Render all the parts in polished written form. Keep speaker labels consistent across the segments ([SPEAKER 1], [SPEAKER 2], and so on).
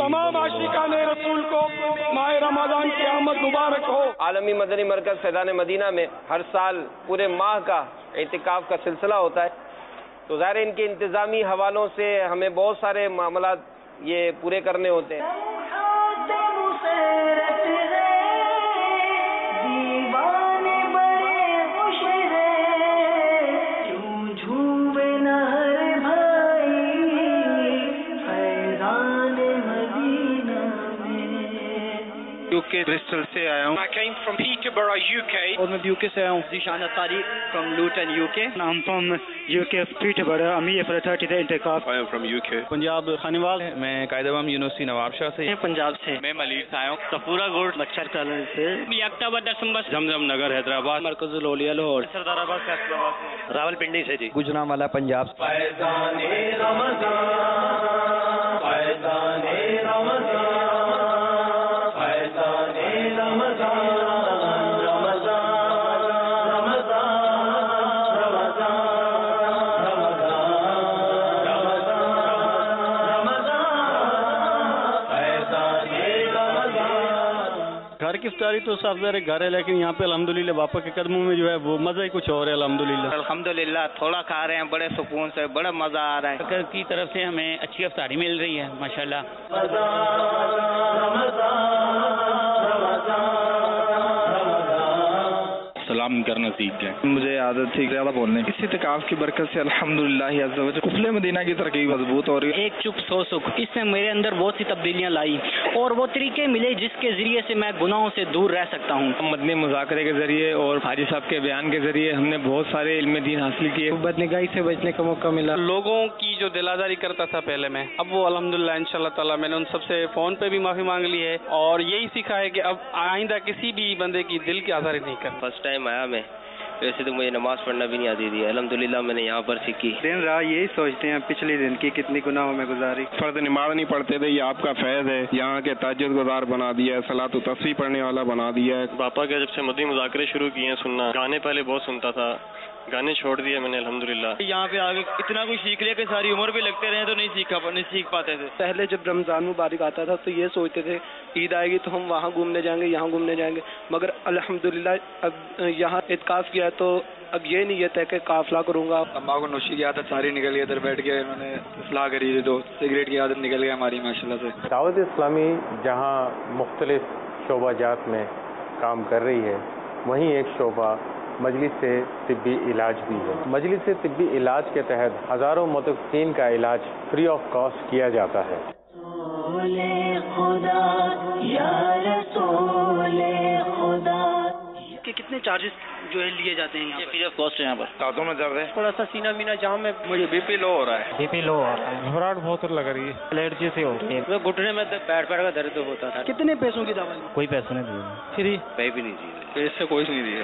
[SPEAKER 1] तमाम आशिकान रसूल को माह रमजान की आमद मुबारक हो।
[SPEAKER 2] عالمی مدنی مرکز فیضان مدینہ میں ہر سال پورے ماہ کا اعتکاف کا سلسلہ ہوتا ہے، تو ظاہر ان کے انتظامی حوالوں سے ہمیں بہت سارے معاملات یہ پورے کرنے ہوتے ہیں۔
[SPEAKER 3] UK برسٹل سے آیا ہوں۔
[SPEAKER 4] I came from Peterborough, UK.
[SPEAKER 3] اور میں UK سے آیا ہوں۔
[SPEAKER 5] Zishan Tariq from Luton, UK.
[SPEAKER 3] I'm from UK Peterborough. I'm here for the 30th اعتکاف۔
[SPEAKER 6] I am from UK.
[SPEAKER 3] Punjab Khanewal. میں قائد عوام یونیورسٹی نواب شاہ سے۔
[SPEAKER 5] پنجاب سے۔
[SPEAKER 3] میں ملیر سے آیا ہوں۔
[SPEAKER 5] صفورہ گوٹ مچھر کالج سے۔
[SPEAKER 3] اکتوبر دسمبر جمجم نگر حیدرآباد۔ مرکز الاولیاء لاہور۔
[SPEAKER 5] سردار آباد فیصل آباد سے۔
[SPEAKER 3] راولپنڈی سے جی۔
[SPEAKER 7] گوجرانوالا پنجاب سے۔
[SPEAKER 2] فیضان رمضان، فیضان رمضان، فیضان رمضان،
[SPEAKER 3] گھر کی افطاری تو صاف ظاہر گھر ہے، لیکن یہاں پہ الحمدللہ باپا کے قدموں میں جو ہے وہ مزہ ہی کچھ اور ہے الحمدللہ۔
[SPEAKER 5] الحمدللہ تھوڑا کھا رہے ہیں، بڑے سکون سے، بڑا مزہ آ رہا ہے۔
[SPEAKER 3] گھر کی طرف سے ہمیں اچھی افطاری مل رہی ہے ماشاءاللہ۔
[SPEAKER 6] سلام کرنا سیکھ گئے۔
[SPEAKER 7] مجھے عادت تھی زیادہ بولنے کی، اس اعتکاف کی برکت سے الحمدللہ عز و جل قفلِ مدینہ کی ترقی مضبوط ہو رہی ہے۔
[SPEAKER 5] ایک چپ سو سکھ، اس نے میرے اندر بہت سی تبدیلیاں لائی اور وہ طریقے ملے جس کے ذریعے سے میں گناہوں سے دور رہ سکتا ہوں۔
[SPEAKER 7] مدنی مذاکرے کے ذریعے اور حاجی صاحب کے بیان کے ذریعے ہم نے بہت سارے علم دین حاصل کیے، بدنگاہی سے بچنے کا موقع ملا۔
[SPEAKER 3] لوگوں کی جو دل آزاری کرتا تھا پہلے میں، اب وہ الحمدللہ انشاءاللہ تعالی میں نے ان سب سے فون پہ بھی معافی مانگ لی ہے، اور یہی سیکھا ہے کہ اب آئندہ کسی بھی بندے کی دل کی آزاری نہیں کرنا۔
[SPEAKER 2] فرسٹ ٹائم آیا میں، ویسے تو مجھے نماز پڑھنا بھی نہیں آتی تھی، الحمدللہ میں نے یہاں پر سیکھی۔
[SPEAKER 7] دن رات یہی سوچتے ہیں پچھلے دن کی کتنی گناہوں میں گزاری۔
[SPEAKER 6] فرض نماز نہیں پڑھتے تھے، یہ آپ کا فیض ہے، یہاں کے تہجد گزار بنا دیا ہے، صلاۃ و تسبیح پڑھنے والا بنا دیا ہے۔ باپا کے جب سے مدنی مذاکرے شروع کیے ہیں سننا، گانے پہلے بہت سنتا تھا، گانے چھوڑ دیے میں نے الحمدللہ۔
[SPEAKER 3] یہاں پہ آگے اتنا کچھ سیکھ لیا کہ ساری عمر بھی لگتے رہے تو نہیں سیکھ پاتے تھے۔
[SPEAKER 7] پہلے جب رمضان مبارک آتا تھا تو یہ سوچتے تھے عید آئے گی تو ہم وہاں گھومنے جائیں گے، یہاں گھومنے جائیں گے، مگر الحمدللہ اب یہاں اعتکاف کیا تو اب یہ نیت ہے کہ قافلہ کروں گا۔ تمباکو نوشی کی عادت ساری نکل گئی، ادھر بیٹھ کے انہوں نے اصلاح کری تھی تو سگریٹ کی عادت نکل گئی ہماری ماشاءاللہ سے۔
[SPEAKER 8] دعوت اسلامی جہاں مختلف شعبہ جات میں کام کر رہی ہے، وہیں ایک شعبہ مجلس طبی علاج بھی ہے۔ مجلس طبی علاج کے تحت ہزاروں متوقعین کا علاج فری آف کاسٹ کیا جاتا ہے۔
[SPEAKER 5] کہ کتنے چارجز جو ہے لیے جاتے ہیں؟
[SPEAKER 3] فری آف کاسٹ ہے یہاں پر۔
[SPEAKER 7] دانتوں میں درد ہے،
[SPEAKER 5] تھوڑا سا سینہ مینا جام ہے،
[SPEAKER 7] مجھے بی پی لو ہو رہا ہے۔
[SPEAKER 8] بی پی لو آ رہا ہے، گھبراہٹ بہت لگ رہی ہے، الرجی سے ہو رہی ہے۔
[SPEAKER 5] گھٹنے میں پیٹ کا درد ہوتا تھا۔
[SPEAKER 7] کتنے پیسوں کی دوائی؟
[SPEAKER 8] کوئی پیسہ نہیں دیا، فری۔
[SPEAKER 2] کہیں بھی نہیں جی،
[SPEAKER 7] پیسے کوئی نہیں دیے۔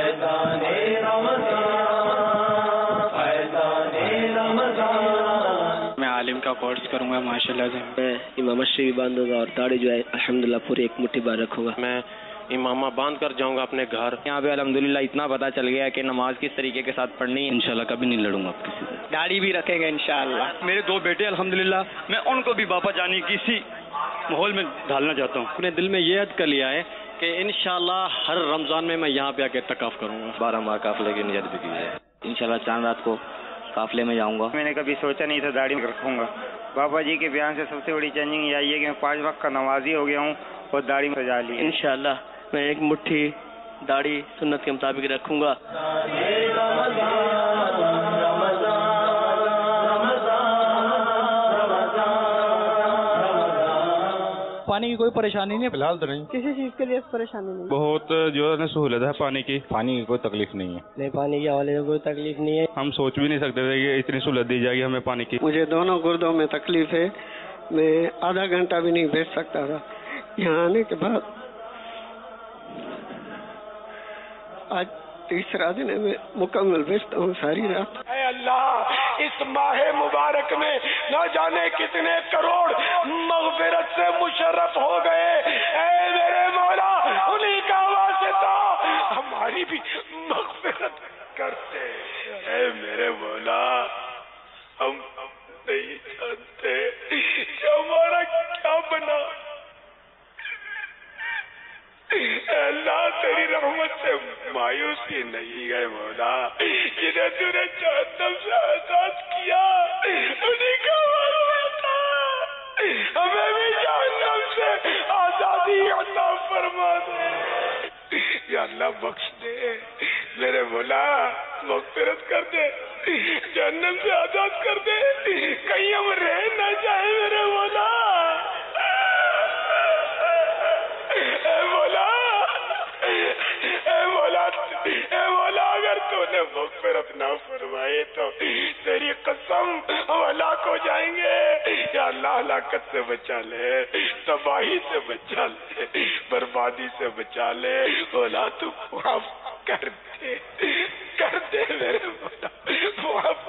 [SPEAKER 3] میں عالم کا کورس کروں گا ماشاءاللہ سے۔
[SPEAKER 2] میں امامت سے بھی باندھوں گا اور داڑھی جو ہے الحمدللہ پوری ایک مٹھی بار رکھوں گا۔
[SPEAKER 6] میں امامہ باندھ کر جاؤں گا اپنے گھر۔
[SPEAKER 7] یہاں پہ الحمدللہ اتنا پتہ چل گیا کہ نماز کس طریقے کے ساتھ پڑھنی ہے۔
[SPEAKER 3] انشاءاللہ کبھی نہیں لڑوں گا اب کسی سے۔
[SPEAKER 7] داڑھی بھی رکھیں گے انشاءاللہ۔
[SPEAKER 3] میرے دو بیٹے الحمدللہ، میں ان کو بھی باپا جانی کی اسی ماحول میں ڈالنا چاہتا ہوں۔ اپنے دل میں یہ عہد کر لیا ہے کہ انشاءاللہ ہر رمضان میں میں یہاں پہ آ کے اعتکاف کروں گا۔
[SPEAKER 7] 12 ماہ قافلے کی نیت بھی کی ہے، انشاءاللہ چاند رات کو قافلے میں جاؤں گا۔
[SPEAKER 9] میں نے کبھی سوچا نہیں تھا داڑھی رکھوں گا۔ بابا جی کے بیان سے سب سے بڑی چینجنگ یہ آئی ہے کہ میں 5 وقت کا نمازی ہو گیا ہوں اور داڑھی میں سجا لی ہے۔
[SPEAKER 5] انشاءاللہ میں ایک مٹھی داڑھی سنت کے مطابق رکھوں گا۔
[SPEAKER 8] پانی کی کوئی پریشانی نہیں ہے فی الحال تو نہیں،
[SPEAKER 10] کسی چیز کے لیے پریشانی نہیں،
[SPEAKER 6] بہت جو ہے نا سہولت ہے پانی کی کوئی تکلیف نہیں ہے۔
[SPEAKER 10] نہیں پانی کے حوالے سے کوئی تکلیف نہیں ہے۔
[SPEAKER 6] ہم سوچ بھی نہیں سکتے تھے کہ اتنی سہولت دی جائے گی ہمیں پانی کی۔
[SPEAKER 10] مجھے دونوں گردوں میں تکلیف ہے، میں آدھا گھنٹہ بھی نہیں بیٹھ سکتا تھا، یہاں آنے کے بعد آج تیسرا دن ہے، میں مکمل بیٹھتا ہوں ساری رات۔
[SPEAKER 1] اے اللہ، اس ماہ مبارک میں نہ جانے کتنے کروڑ مغفرت سے مشرف ہو گئے۔ اے میرے مولا، انہی کا واسطہ ہماری بھی مغفرت کرتے۔ اے میرے مولا، ہم नहीं जानते कि हमारा क्या बना। अल्लाह तेरी रहमत से मायूसी नहीं है मौला, जिन्हें तूने जहन्नम से आजाद किया उन्हीं का वास्ता हमें भी जहन्नम से आजादी अता फरमा दे। या अल्लाह बख्श दे मेरे मौला, मग़फ़िरत कर दे, जहन्नम से आजाद कर दे, कहीं हम रह न जाए मेरे मौला। अगर तूने मग़फ़िरत ना फरमाए तो तेरी कसम हम हलाक हो जाएंगे। या अल्लाह हलाकत से बचा ले, तबाही से बचा ले, बर्बादी से बचा ले। मौला तू माफ कर दे मेरे मौला, माफ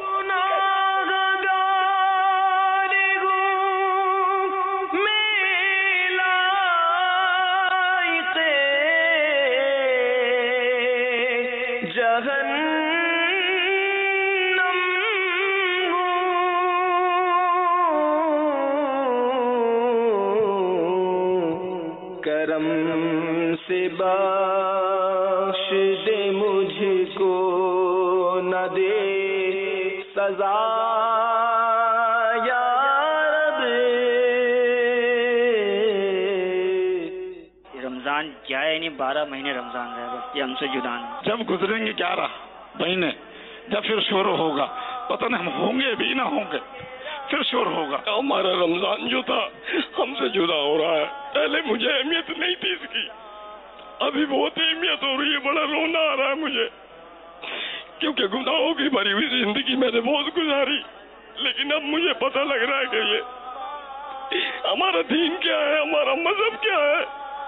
[SPEAKER 11] करम से बख्श दे मुझको, न दे सजा या रब।
[SPEAKER 5] रमजान जाए नहीं, 12 महीने रमजान रहे, बस ये हमसे जुदा नहीं।
[SPEAKER 12] जब गुजरेंगे 11 महीने, जब फिर शुरू होगा, पता नहीं हम होंगे भी ना होंगे, फिर शुरू होगा। हमारा रमजान जो था हमसे जुदा हो रहा है। पहले मुझे अहमियत नहीं थी इसकी, अभी बहुत अहमियत हो रही है। बड़ा रोना आ रहा है मुझे, क्योंकि गुनाहों की भरी हुई जिंदगी मैंने बहुत गुजारी, लेकिन अब मुझे पता लग रहा है कि ये हमारा दीन क्या है, हमारा मजहब क्या है।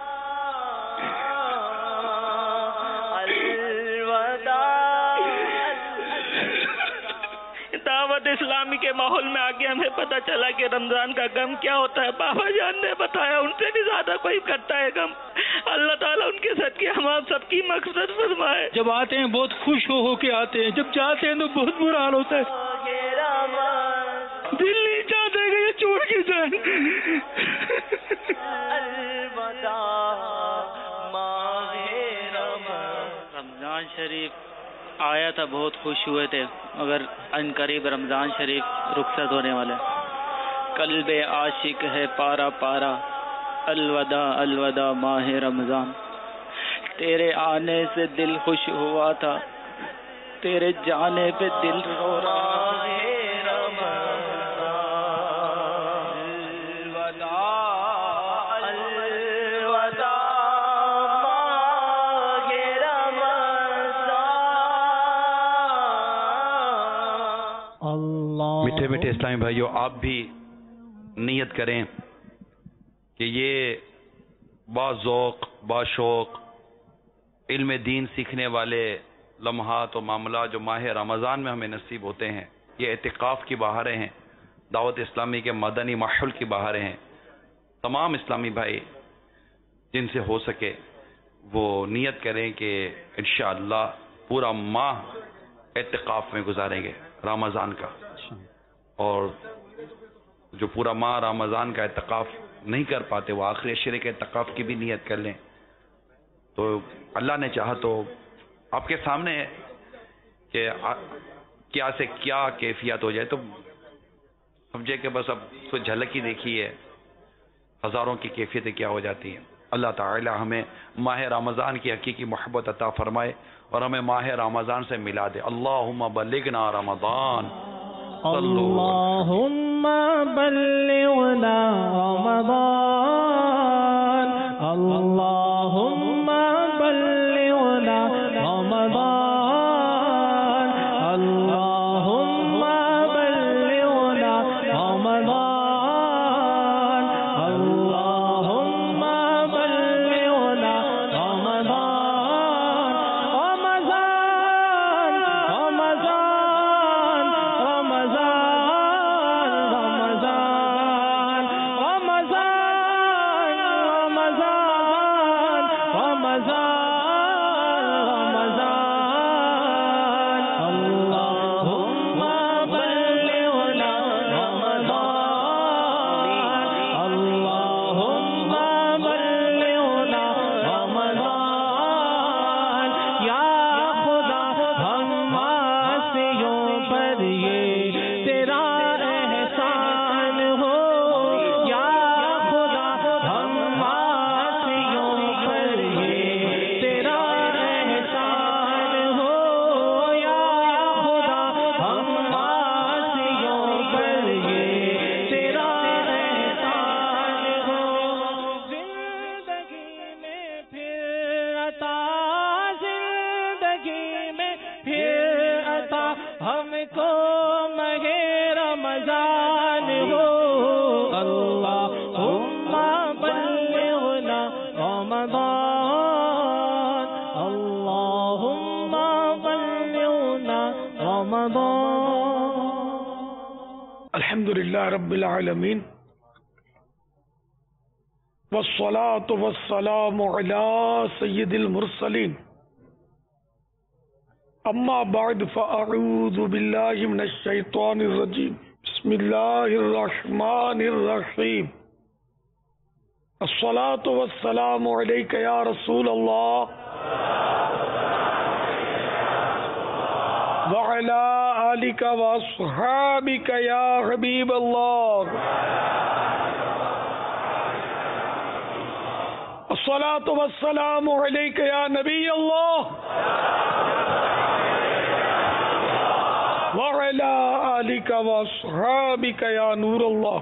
[SPEAKER 5] दावत इस्लामी के माहौल में आके हमें पता चला कि रमजान का गम क्या होता है। बाबा जान ने बताया, उनसे भी ज्यादा कोई करता है गम। अल्लाह ताला उनके सदके हम सबकी मक़फ़िरत फरमाए।
[SPEAKER 13] जब आते हैं बहुत खुश हो के आते हैं, जब जाते हैं तो बहुत बुरा हाल होता है। दिल नहीं चाहता कि ये छोड़ के जाए।
[SPEAKER 5] रमजान शरीफ आया था, बहुत खुश हुए थे, मगर अनकरीब रमजान शरीफ रुखसत होने वाला है। कल्बे आशिक है पारा पारा, अलवदा अलवदा माह रमजान। तेरे आने से दिल खुश हुआ था, तेरे जाने पे दिल रो रहा है।
[SPEAKER 14] मीठे मीठे इस्लामी भाइयों, आप भी नियत करें कि ये बाज़ौक़ बाशौक़ इल्म दीन सीखने वाले लम्हात और मामला जो माह रमज़ान में हमें नसीब होते हैं, ये एतिकाफ़ की बहारें हैं, दावत इस्लामी के मदनी माहौल की बहारें हैं। तमाम इस्लामी भाई जिनसे हो सके वो नियत करें कि इंशाअल्लाह पूरा माह एतिकाफ़ में गुजारेंगे रमज़ान का। और जो पूरा माह रमज़ान का एतिकाफ़ नहीं कर पाते वो आखिरी अशरे के एतिकाफ़ की भी नियत कर लें। तो अल्लाह ने चाहा तो आपके सामने है कि क्या से क्या कैफियत हो जाए, तो समझे कि बस अब तो झलक ही देखी है, हज़ारों की कैफियतें क्या हो जाती हैं। अल्लाह ताला हमें माह रमज़ान की हकीकी मोहब्बत अता फरमाए और हमें माह रमज़ान से मिला दे। अल्लाहुम्मा बल्लिगना रमज़ान,
[SPEAKER 11] अल्लाहुम्मा बल्लिगना रमज़ान, अल्लाहुम्मा बल्लिगना रमज़ान, अल्लाहुम्मा बल्लिगना रमज़ान, अल्लाहुम्मा बल्लिगना रमज़ान। रमज़ान रमज़ान रमज़ान रमज़ान رمضان ہو اللہم بلغنا رمضان اللہم بلغنا رمضان.
[SPEAKER 1] الحمدللہ رب العالمین والصلاة والسلام علی سید المرسلین اما بعد فاعوذ باللہ من الشیطان الرجیم بسم اللہ الرحمن الرحیم الصلاة والسلام علیک یا رسول اللہ وعلی آلک واصحابک یا حبیب اللہ الصلاة والسلام علیک یا نبی اللہ وعلی آلک واصحابک یا نور اللہ.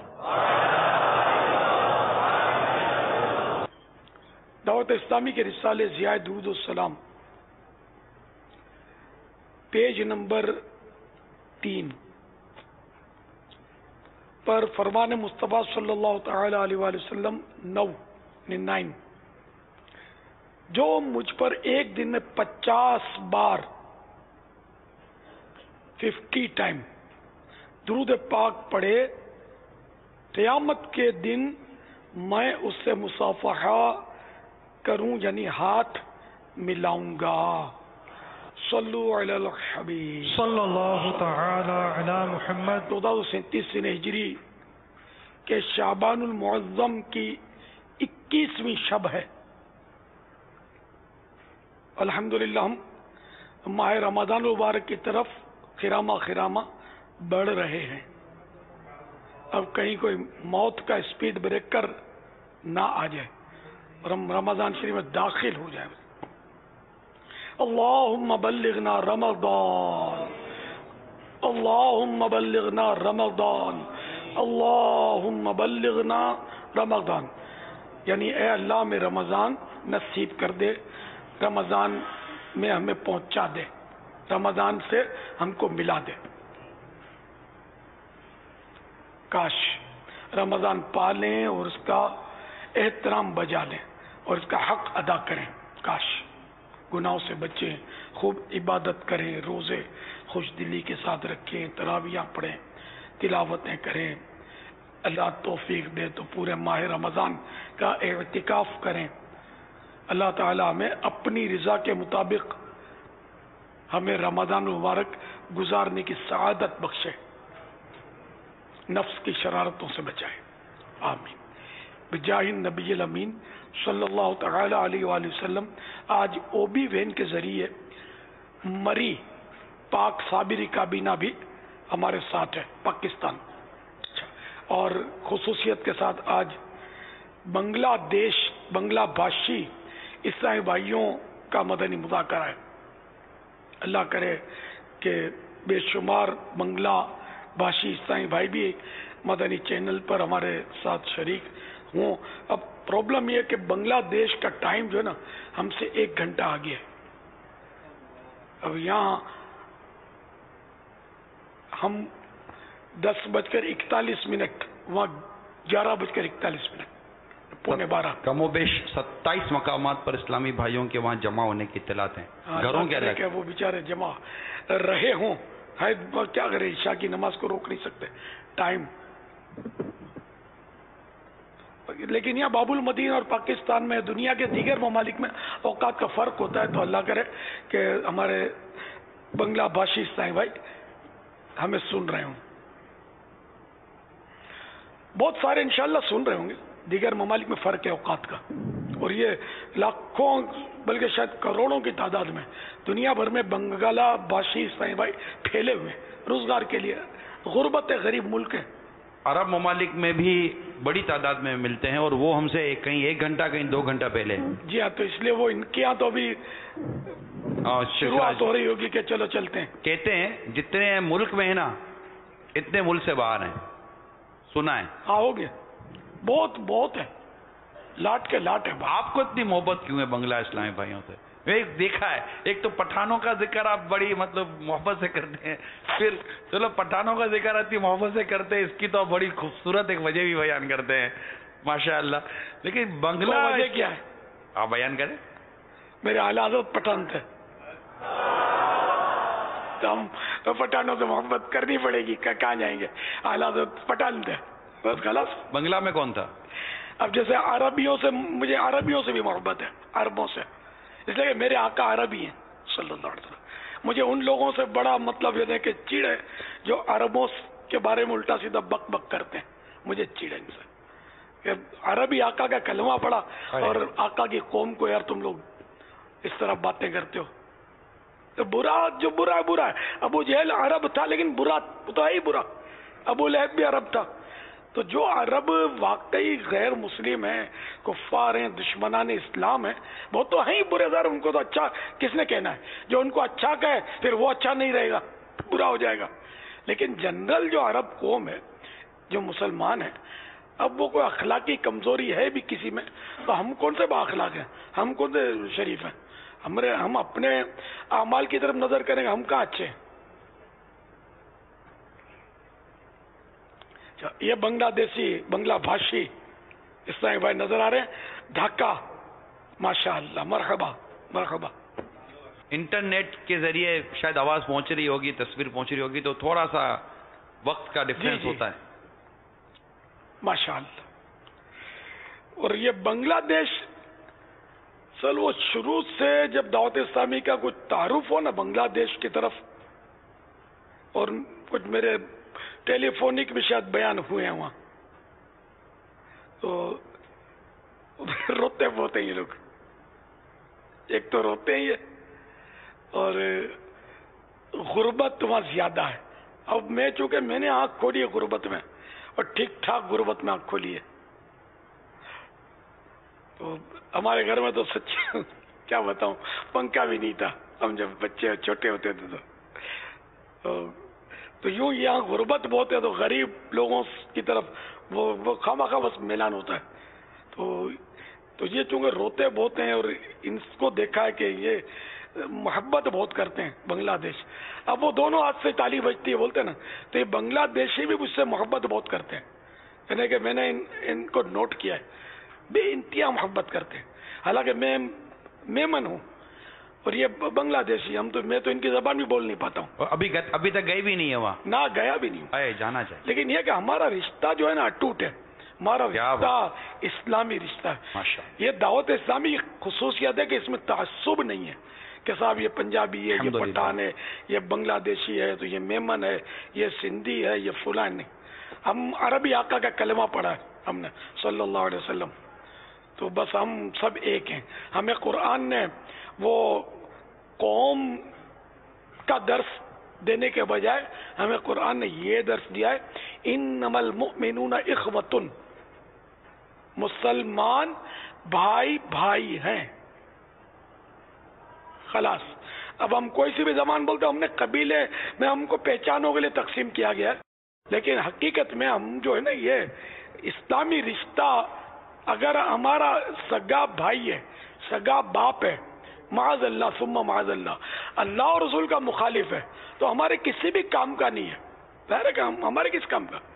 [SPEAKER 1] دعوت اسلامی کے رسالے ضیاء درود السلام پیج نمبر 3 پر فرمان مصطفیٰ صلی اللہ تعالی علیہ وآلہ وسلم 9 جو مجھ پر ایک دن میں 50 بار 50 ٹائم درود پاک پڑھے قیامت کے دن میں اس سے مصافحہ کروں یعنی ہاتھ ملاؤں گا. صلو علی الحبیب
[SPEAKER 15] صلی اللہ تعالی علی محمد.
[SPEAKER 1] 1437 ہجری کے شعبان المعظم کی 21ویں شب ہے. الحمدللہ ہم ماہ رمضان المبارک کی طرف خرامہ بڑھ رہے ہیں. اب کہیں کوئی موت کا اسپیڈ بریکر نہ آ جائے اور ہم رمضان شریف میں داخل ہو جائے. اللہم بلغنا رمضان اللہم بلغنا رمضان اللہم بلغنا رمضان یعنی اے اللہ میں رمضان نصیب کر دے، رمضان میں ہمیں پہنچا دے، رمضان سے ہم کو ملا دے. کاش رمضان پالیں اور اس کا احترام بجا لیں اور اس کا حق ادا کریں. کاش گناہوں سے بچیں، خوب عبادت کریں، روزے خوش دلی کے ساتھ رکھیں، تراویح پڑھیں، تلاوتیں کریں. اللہ توفیق دے تو پورے ماہ رمضان کا اعتکاف کریں. اللہ تعالیٰ ہمیں اپنی رضا کے مطابق ہمیں رمضان مبارک گزارنے کی سعادت بخشے، نفس کی شرارتوں سے بچائے. آمین. بجاہ النبی الامین صلی اللہ تعالی علیہ وآلہ وسلم. آج او بی وین کے ذریعے مری پاک صابری کابینہ بھی ہمارے ساتھ ہے پاکستان، اور خصوصیت کے ساتھ آج بنگلہ دیش بنگلہ بھاشی اسلامی بھائیوں کا مدنی مذاکرہ ہے. اللہ کرے کہ بے شمار بنگلہ بھاشی اسلامی بھائی بھی مدنی چینل پر ہمارے ساتھ شریک ہوں. اب پرابلم یہ کہ بنگلہ دیش کا ٹائم جو ہے نا ہم سے 1 گھنٹہ آگے ہے. اب یہاں ہم 10:41 وہاں 11:41 11:45
[SPEAKER 14] کم و بیش 27 مقامات پر اسلامی بھائیوں کے وہاں جمع ہونے کی اطلاعات ہیں. گھروں کے علاقے
[SPEAKER 1] وہ بیچارے جمع رہے ہوں. کیا کرے، عشاء کی نماز کو روک نہیں سکتے ٹائم. لیکن یہاں باب المدین اور پاکستان میں دنیا کے دیگر ممالک میں اوقات کا فرق ہوتا ہے. تو اللہ کرے کہ ہمارے بنگلہ بھاشی اسلامی بھائی ہمیں سن رہے ہوں. بہت سارے انشاءاللہ سن رہے ہوں گے. دیگر ممالک میں فرق ہے اوقات کا، اور یہ لاکھوں بلکہ شاید کروڑوں کی تعداد میں دنیا بھر میں بنگلہ بھاشی اسلامی بھائی پھیلے ہوئے روزگار کے لیے. غربت غریب ملک ہے.
[SPEAKER 14] عرب ممالک میں بھی بڑی تعداد میں ملتے ہیں اور وہ ہم سے کہیں 1 گھنٹہ کہیں 2 گھنٹہ پہلے.
[SPEAKER 1] جی ہاں، تو اس لیے وہ ان کے یہاں تو ابھی شروعات ہو رہی ہوگی کہ چلو چلتے ہیں.
[SPEAKER 14] کہتے ہیں جتنے ملک میں ہیں نا اتنے ملک سے باہر ہیں. سنا ہے؟
[SPEAKER 1] ہاں ہو گیا. بہت ہے، لاٹ کے لاٹ ہے.
[SPEAKER 14] آپ کو اتنی محبت کیوں ہے بنگلہ اسلامی بھائیوں سے؟ ایک دیکھا ہے، ایک تو پٹھانوں کا ذکر آپ بڑی مطلب محبت سے کرتے ہیں، پھر چلو پٹھانوں کا ذکر آتی محبت سے کرتے ہیں، اس کی تو آپ بڑی خوبصورت ایک وجہ بھی بیان کرتے ہیں ماشاء اللہ. لیکن بنگلہ
[SPEAKER 1] وجہ کیا ہے
[SPEAKER 14] آپ بیان کریں.
[SPEAKER 1] میرے اعلیٰ حضرت پٹھان تھے تو ہم پٹھانوں سے محبت کرنی پڑے گی، کہاں جائیں گے. اعلیٰ حضرت پٹھان تھے بس خلاص.
[SPEAKER 14] بنگلہ میں کون تھا؟
[SPEAKER 1] اب جیسے عربیوں سے، مجھے عربیوں سے بھی محبت ہے، عربوں سے، اس لیے کہ میرے آقا عربی ہیں صلی اللہ علیہ وسلم. مجھے ان لوگوں سے بڑا مطلب یہ ہے کہ چڑ ہے جو عربوں کے بارے میں الٹا سیدھا بک بک کرتے ہیں. مجھے چڑ ہے ان سے کہ عربی آقا کا کلمہ پڑھا اور آقا کی قوم کو یار تم لوگ اس طرح باتیں کرتے ہو. تو برا جو برا ہے برا ہے. ابو جہل عرب تھا لیکن برا تو ہے ہی برا. ابو لہب بھی عرب تھا. تو جو عرب واقعی غیر مسلم ہیں، کفار ہیں، دشمنان اسلام ہیں، وہ تو ہیں ہی برے دار. ان کو تو اچھا کس نے کہنا ہے؟ جو ان کو اچھا کہے پھر وہ اچھا نہیں رہے گا، برا ہو جائے گا. لیکن جنرل جو عرب قوم ہے، جو مسلمان ہے، اب وہ کوئی اخلاقی کمزوری ہے بھی کسی میں تو ہم کون سے با اخلاق ہیں؟ ہم کون سے شریف ہیں؟ ہم اپنے اعمال کی طرف نظر کریں گے، ہم کہاں اچھے ہیں؟ یہ بنگلہ دیشی، بنگلہ بھاشی اسلامی بھائی نظر آ رہے ہیں. ڈھاکہ ماشاء اللہ، مرحبا مرحبا.
[SPEAKER 14] انٹرنیٹ کے ذریعے شاید آواز پہنچ رہی ہوگی، تصویر پہنچ رہی ہوگی، تو تھوڑا سا وقت کا ڈفرینس ہوتا ہے
[SPEAKER 1] ماشاء اللہ. اور یہ بنگلہ دیش سر وہ شروع سے جب دعوت اسلامی کا کچھ تعارف ہو نا بنگلہ دیش کی طرف، اور کچھ میرے ٹیلی فونک بھی شاید بیان ہوئے ہیں وہاں، تو روتے بہت ہیں یہ لوگ. ایک تو روتے ہیں یہ، اور غربت وہاں زیادہ ہے. اب میں چونکہ میں نے آنکھ کھولی ہے غربت میں، اور ٹھیک ٹھاک غربت میں آنکھ کھولی ہے. تو ہمارے گھر میں تو سچ کیا بتاؤں، پنکھا بھی نہیں تھا ہم جب بچے چھوٹے ہوتے تھے. تو یوں یہاں غربت بہت ہے، تو غریب لوگوں کی طرف وہ خواہ بس میلان ہوتا ہے. تو یہ چونکہ روتے بہت ہیں، اور ان کو دیکھا ہے کہ یہ محبت بہت کرتے ہیں بنگلہ دیش. اب وہ دونوں ہاتھ سے تالی بجتی ہے بولتے ہیں نا، تو یہ بنگلہ دیشی بھی مجھ سے محبت بہت کرتے ہیں. یعنی کہ میں نے ان کو نوٹ کیا ہے، بے انتہا محبت کرتے ہیں. حالانکہ میں میمن ہوں اور یہ بنگلہ دیشی، میں تو ان کی زبان بھی بول نہیں پاتا ہوں.
[SPEAKER 14] ابھی تک گئے بھی نہیں ہے وہاں؟
[SPEAKER 1] نہ گیا بھی نہیں ہوں،
[SPEAKER 14] جانا چاہیے.
[SPEAKER 1] لیکن یہ کہ ہمارا رشتہ جو ہے نا اٹوٹ ہے. ہمارا رشتہ اسلامی رشتہ ہے. یہ دعوت اسلامی کی خصوصیت ہے کہ اس میں تعصب نہیں ہے کہ صاحب یہ پنجابی ہے، یہ پٹھان ہے، یہ بنگلہ دیشی ہے، تو یہ میمن ہے، یہ سندھی ہے، یہ فلان. نہیں، ہم عربی آقا کا کلمہ پڑھا ہے ہم نے صلی اللہ علیہ وسلم، تو بس ہم سب ایک ہیں. ہمیں قرآن نے وہ قوم کا درس دینے کے بجائے ہمیں قرآن نے یہ درس دیا ہے، انما المؤمنون اخوۃ، مسلمان بھائی بھائی ہیں. خلاص. اب ہم کوئی سی بھی زبان بولتے ہیں، ہم نے قبیلے میں ہم کو پہچانوں کے لیے تقسیم کیا گیا ہے، لیکن حقیقت میں ہم جو ہے نا یہ اسلامی رشتہ، اگر ہمارا سگا بھائی ہے، سگا باپ ہے، معاذ اللہ ثم معاذ اللہ اور رسول کا مخالف ہے، تو ہمارے کسی بھی کام کا نہیں ہے. ظاہر ہے کہ ہمارے کس کام کا؟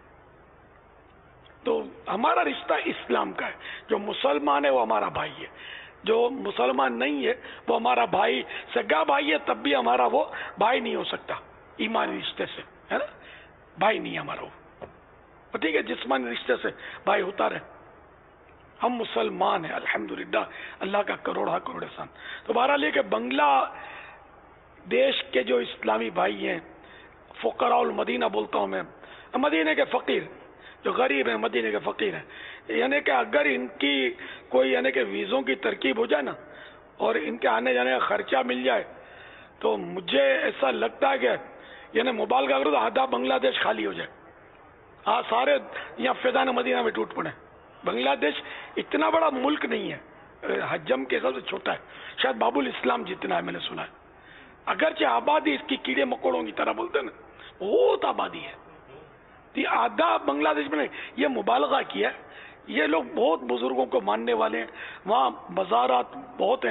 [SPEAKER 1] تو ہمارا رشتہ اسلام کا ہے. جو مسلمان ہے وہ ہمارا بھائی ہے، جو مسلمان نہیں ہے وہ ہمارا بھائی، سگا بھائی ہے تب بھی ہمارا وہ بھائی نہیں ہو سکتا ایمانی رشتے سے، ہے نا، بھائی نہیں ہمارا وہ. ٹھیک ہے، جسمانی رشتے سے بھائی ہوتا رہے. ہم مسلمان ہیں الحمدللہ، اللہ کا کروڑا کروڑ احسان. تو بہرحال یہ کہ بنگلہ دیش کے جو اسلامی بھائی ہیں، فقراء المدینہ بولتا ہوں میں، مدینے کے فقیر، جو غریب ہیں مدینے کے فقیر ہیں، یعنی کہ اگر ان کی کوئی یعنی کہ ویزوں کی ترکیب ہو جائے نا اور ان کے آنے جانے کا خرچہ مل جائے، تو مجھے ایسا لگتا ہے کہ یعنی مبالغہ کرو تو آدھا بنگلہ دیش خالی ہو جائے. ہاں، سارے یہاں فیضان مدینہ میں ٹوٹ پڑے. بنگلہ دیش اتنا بڑا ملک نہیں ہے، حجم کے حساب سے چھوٹا ہے، شاید باب الاسلام جتنا ہے میں نے سنا ہے. اگرچہ آبادی اس کی کیڑے مکوڑوں کی طرح بولتے ہیں نا، بہت آبادی ہے. آدھا بنگلہ دیش میں نہیں، یہ مبالغہ کیا ہے. یہ لوگ بہت بزرگوں کو ماننے والے ہیں، وہاں مزارات بہت ہیں،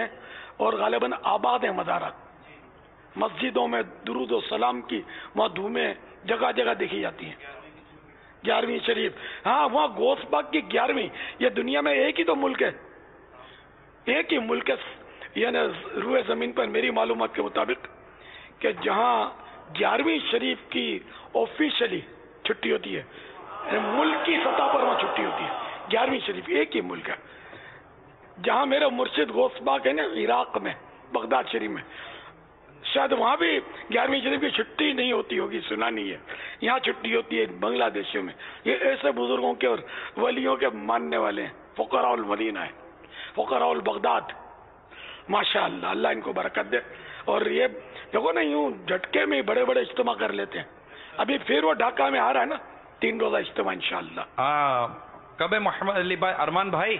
[SPEAKER 1] اور غالباً آباد ہیں مزارات. مسجدوں میں درود و سلام کی وہاں دھومیں جگہ جگہ دیکھی جاتی ہیں. 11ویں شریف, ہاں وہاں غوث پاک کی 11ویں. یہ دنیا میں ایک ہی تو ملک ہے, ایک ہی ملک ہے یعنی روئے زمین پر میری معلومات کے مطابق کہ جہاں 11ویں شریف کی آفیشلی چھٹی ہوتی ہے, ملک کی سطح پر وہاں چھٹی ہوتی ہے. 11ویں شریف ایک ہی ملک ہے. جہاں میرا مرشد غوث پاک ہے نا عراق میں بغداد شریف میں, شاید وہاں بھی 11ویں شریف کی چھٹی نہیں ہوتی ہوگی, سنا نہیں ہے. یہاں چھٹی ہوتی ہے بنگلہ دیشوں میں. یہ ایسے بزرگوں کے اور ولیوں کے ماننے والے ہیں, فقراء المدینہ ہیں, فقراء البغداد. ماشاء اللہ, اللہ ان کو برکت دے. اور یہ دیکھو نا یوں جھٹکے میں بڑے بڑے اجتماع کر لیتے ہیں. ابھی پھر وہ ڈھاکہ میں آ رہا ہے نا 3 روزہ اجتماع انشاءاللہ.
[SPEAKER 14] کب ہے محمد علی بھائی ارمان بھائی؟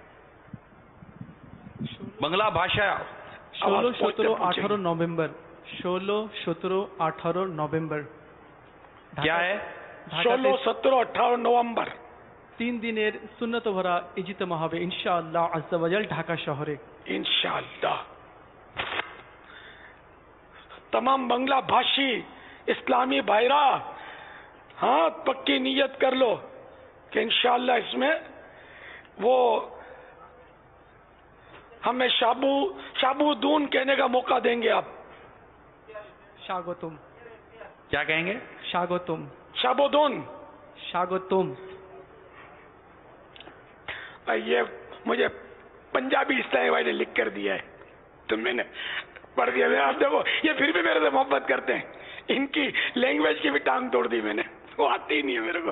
[SPEAKER 14] بنگلہ بھاشا
[SPEAKER 16] 16, 17, 18 نومبر. 16, 17, 18 نومبر.
[SPEAKER 14] کیا ہے
[SPEAKER 1] 16, 17, 18 নভেম্বর
[SPEAKER 16] 3 দিনের সুন্নত ভরা ইজতেমা হবে ইনশাআল্লাহ আজ্জা ওয়াজাল ঢাকা শহরে
[SPEAKER 1] इंशाअल्लाह. तमाम बंगला भाषी इस्लामी भाईरा, हाँ पक्की नीयत कर लो कि इंशाअल्लाह इसमें वो हमें शाबूदून कहने का मौका देंगे. आप
[SPEAKER 16] स्वागतम
[SPEAKER 14] क्या कहेंगे?
[SPEAKER 16] स्वागतम
[SPEAKER 1] शाबूदून
[SPEAKER 16] स्वागतम.
[SPEAKER 1] ये मुझे पंजाबी इस्लामी भाई ने लिख कर दिया है तो मैंने पढ़ दिया. आप देखो ये फिर भी मेरे से मोहब्बत करते हैं. इनकी लैंग्वेज की भी टांग तोड़ दी मैंने, वो आती ही नहीं है मेरे को.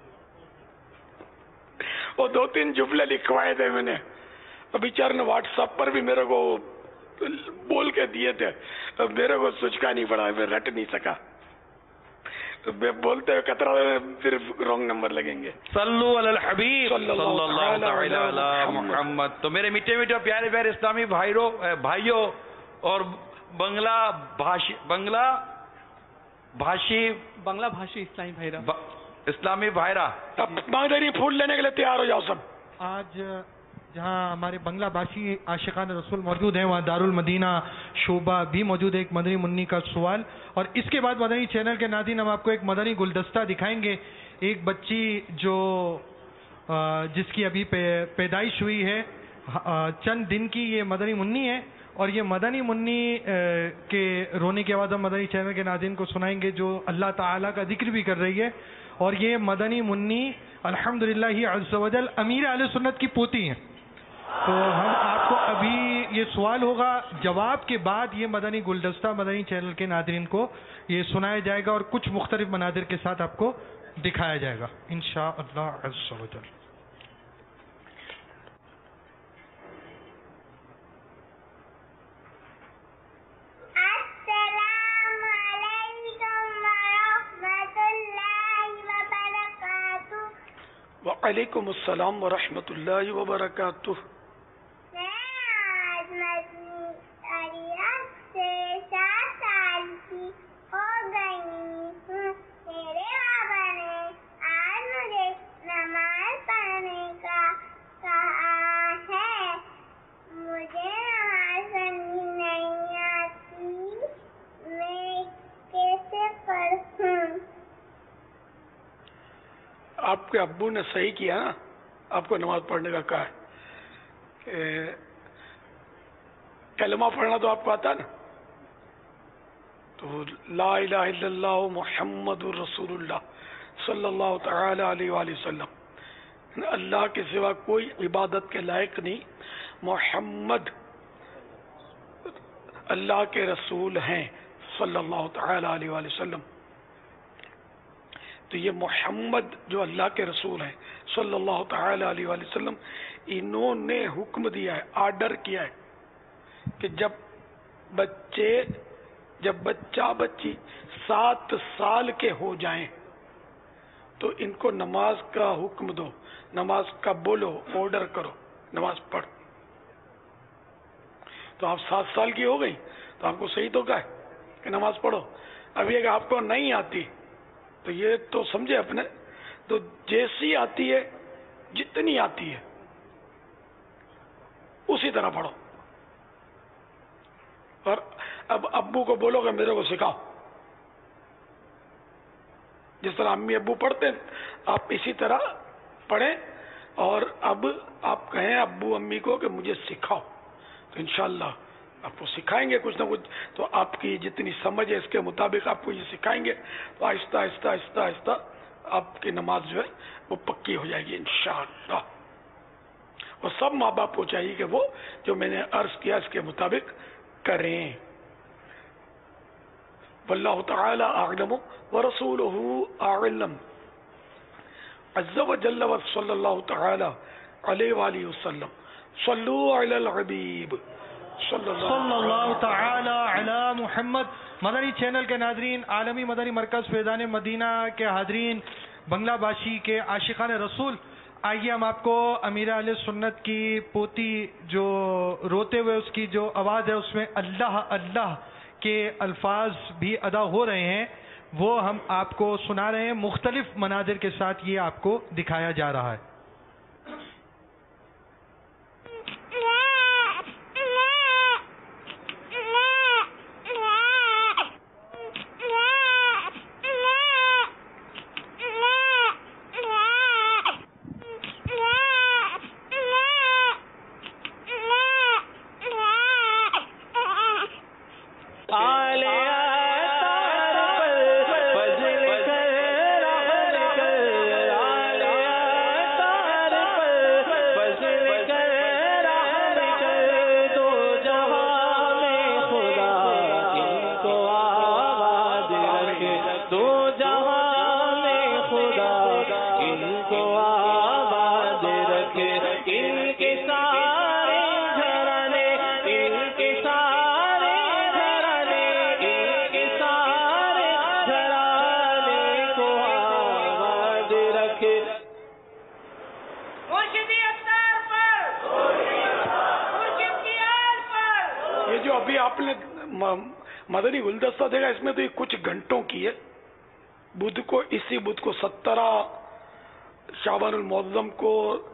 [SPEAKER 1] वो 2-3 जुमले लिखवाए थे मैंने, बेचारे ने व्हाट्सएप पर भी मेरे को बोल के दिए थे. मेरे को सोचना नहीं पड़ा, मैं रट नहीं सका. बोलते हुए कतरा फिर रॉन्ग नंबर लगेंगे.
[SPEAKER 14] सल्लु अलल हबीब सल्लल्लाहु तआला अला मुहम्मद. तो मेरे मीठे मीठे प्यारे प्यारे इस्लामी भाइयों और बंगला भाषी
[SPEAKER 16] इस्लामी भाईरा
[SPEAKER 14] इस्लामी भाईरा,
[SPEAKER 1] मदनी फूल लेने के लिए तैयार हो जाओ सब.
[SPEAKER 15] आज जहाँ हमारे बंगला भाषी आशिकान रसूल मौजूद हैं, वहाँ दारुल मदीना शोभा भी मौजूद है. एक मदनी मुन्नी का सवाल, और इसके बाद मदनी चैनल के नाज़रीन हम आपको एक मदनी गुलदस्ता दिखाएंगे. एक बच्ची जो जिसकी अभी पैदाइश हुई है, चंद दिन की ये मदनी मुन्नी है. और ये मदनी मुन्नी के रोने की आवाज़ हम मदनी चैनल के नाज़रीन को सुनाएंगे जो अल्लाह ताला का जिक्र भी कर रही है. और ये मदनी मुन्नी अल्हम्दुलिल्लाह ही अज़्ज़ वजल अमीर अहले सुन्नत की पोती हैं. तो हम आपको अभी ये सवाल होगा, जवाब के बाद ये मदनी गुलदस्ता मदनी चैनल के नाज़रीन को ये सुनाया जाएगा और कुछ मुख्तलिफ मनाजिर के साथ आपको दिखाया जाएगा इंशाअल्लाह अज़्ज़ वजल.
[SPEAKER 1] वालेकुम अस्सलाम व रहमतुल्लाहि व बरकातुहू. आपके अब्बू ने सही किया ना, आपको नमाज पढ़ने का कहा है. कलमा पढ़ना तो आपको आता है ना, तो ला इलाहा इल्लल्लाह मुहम्मदुर रसूलुल्लाह सल्लल्लाहु तआला अलैहि वसल्लम, अल्लाह के सिवा कोई इबादत के लायक नहीं, मोहम्मद अल्लाह के रसूल हैं सल्लल्लाहु तआला अलैहि वसल्लम. तो ये मोहम्मद जो अल्लाह के रसूल हैं सल्लल्लाहु तआला अलैहि वसल्लम, इन्होंने हुक्म दिया है, आर्डर किया है कि जब बच्चा बच्ची 7 साल के हो जाएं तो इनको नमाज का हुक्म दो, नमाज का बोलो, ऑर्डर करो, नमाज पढ़. तो आप 7 साल की हो गई तो आपको सही तो कहा है कि नमाज पढ़ो. अभी अगर आपको नहीं आती तो ये तो समझे अपने, तो जैसी आती है जितनी आती है उसी तरह पढ़ो. اور اب ابو کو بولو کہ میرے کو سکھاؤ. جس طرح امی ابو پڑھتے ہیں آپ اسی طرح پڑھیں، اور اب آپ کہیں ابو امی کو کہ مجھے سکھاؤ، تو انشاءاللہ آپ کو سکھائیں گے کچھ نہ کچھ. تو آپ کی جتنی سمجھ ہے اس کے مطابق آپ کو یہ سکھائیں گے، تو آہستہ آہستہ آہستہ آہستہ آپ کی نماز جو ہے وہ پکی ہو جائے گی انشاءاللہ. اور سب ماں باپ کو چاہیے کہ وہ جو میں نے عرض کیا اس کے مطابق کریں. واللہ تعالی اعلم ورسولہ اعلم عز وجل وصلی اللہ تعالی علیہ وآلہ وسلم. صلو علی الحبیب صلی
[SPEAKER 15] اللہ تعالی علی محمد. مدنی چینل کے ناظرین، عالمی مدنی مرکز فیضان مدینہ کے حاضرین، بنگلہ باشی کے عاشقان رسول، آئیے ہم آپ کو امیر اہل سنت کی پوتی جو روتے ہوئے اس کی جو آواز ہے اس میں اللہ اللہ کے الفاظ بھی ادا ہو رہے ہیں، وہ ہم آپ کو سنا رہے ہیں. مختلف مناظر کے ساتھ یہ آپ کو دکھایا جا رہا ہے.
[SPEAKER 1] مدنی گلدستہ دیکھا، اس میں تو یہ کچھ گھنٹوں کی ہے. بدھ کو، اسی بدھ کو 17 شعبان المعظم کو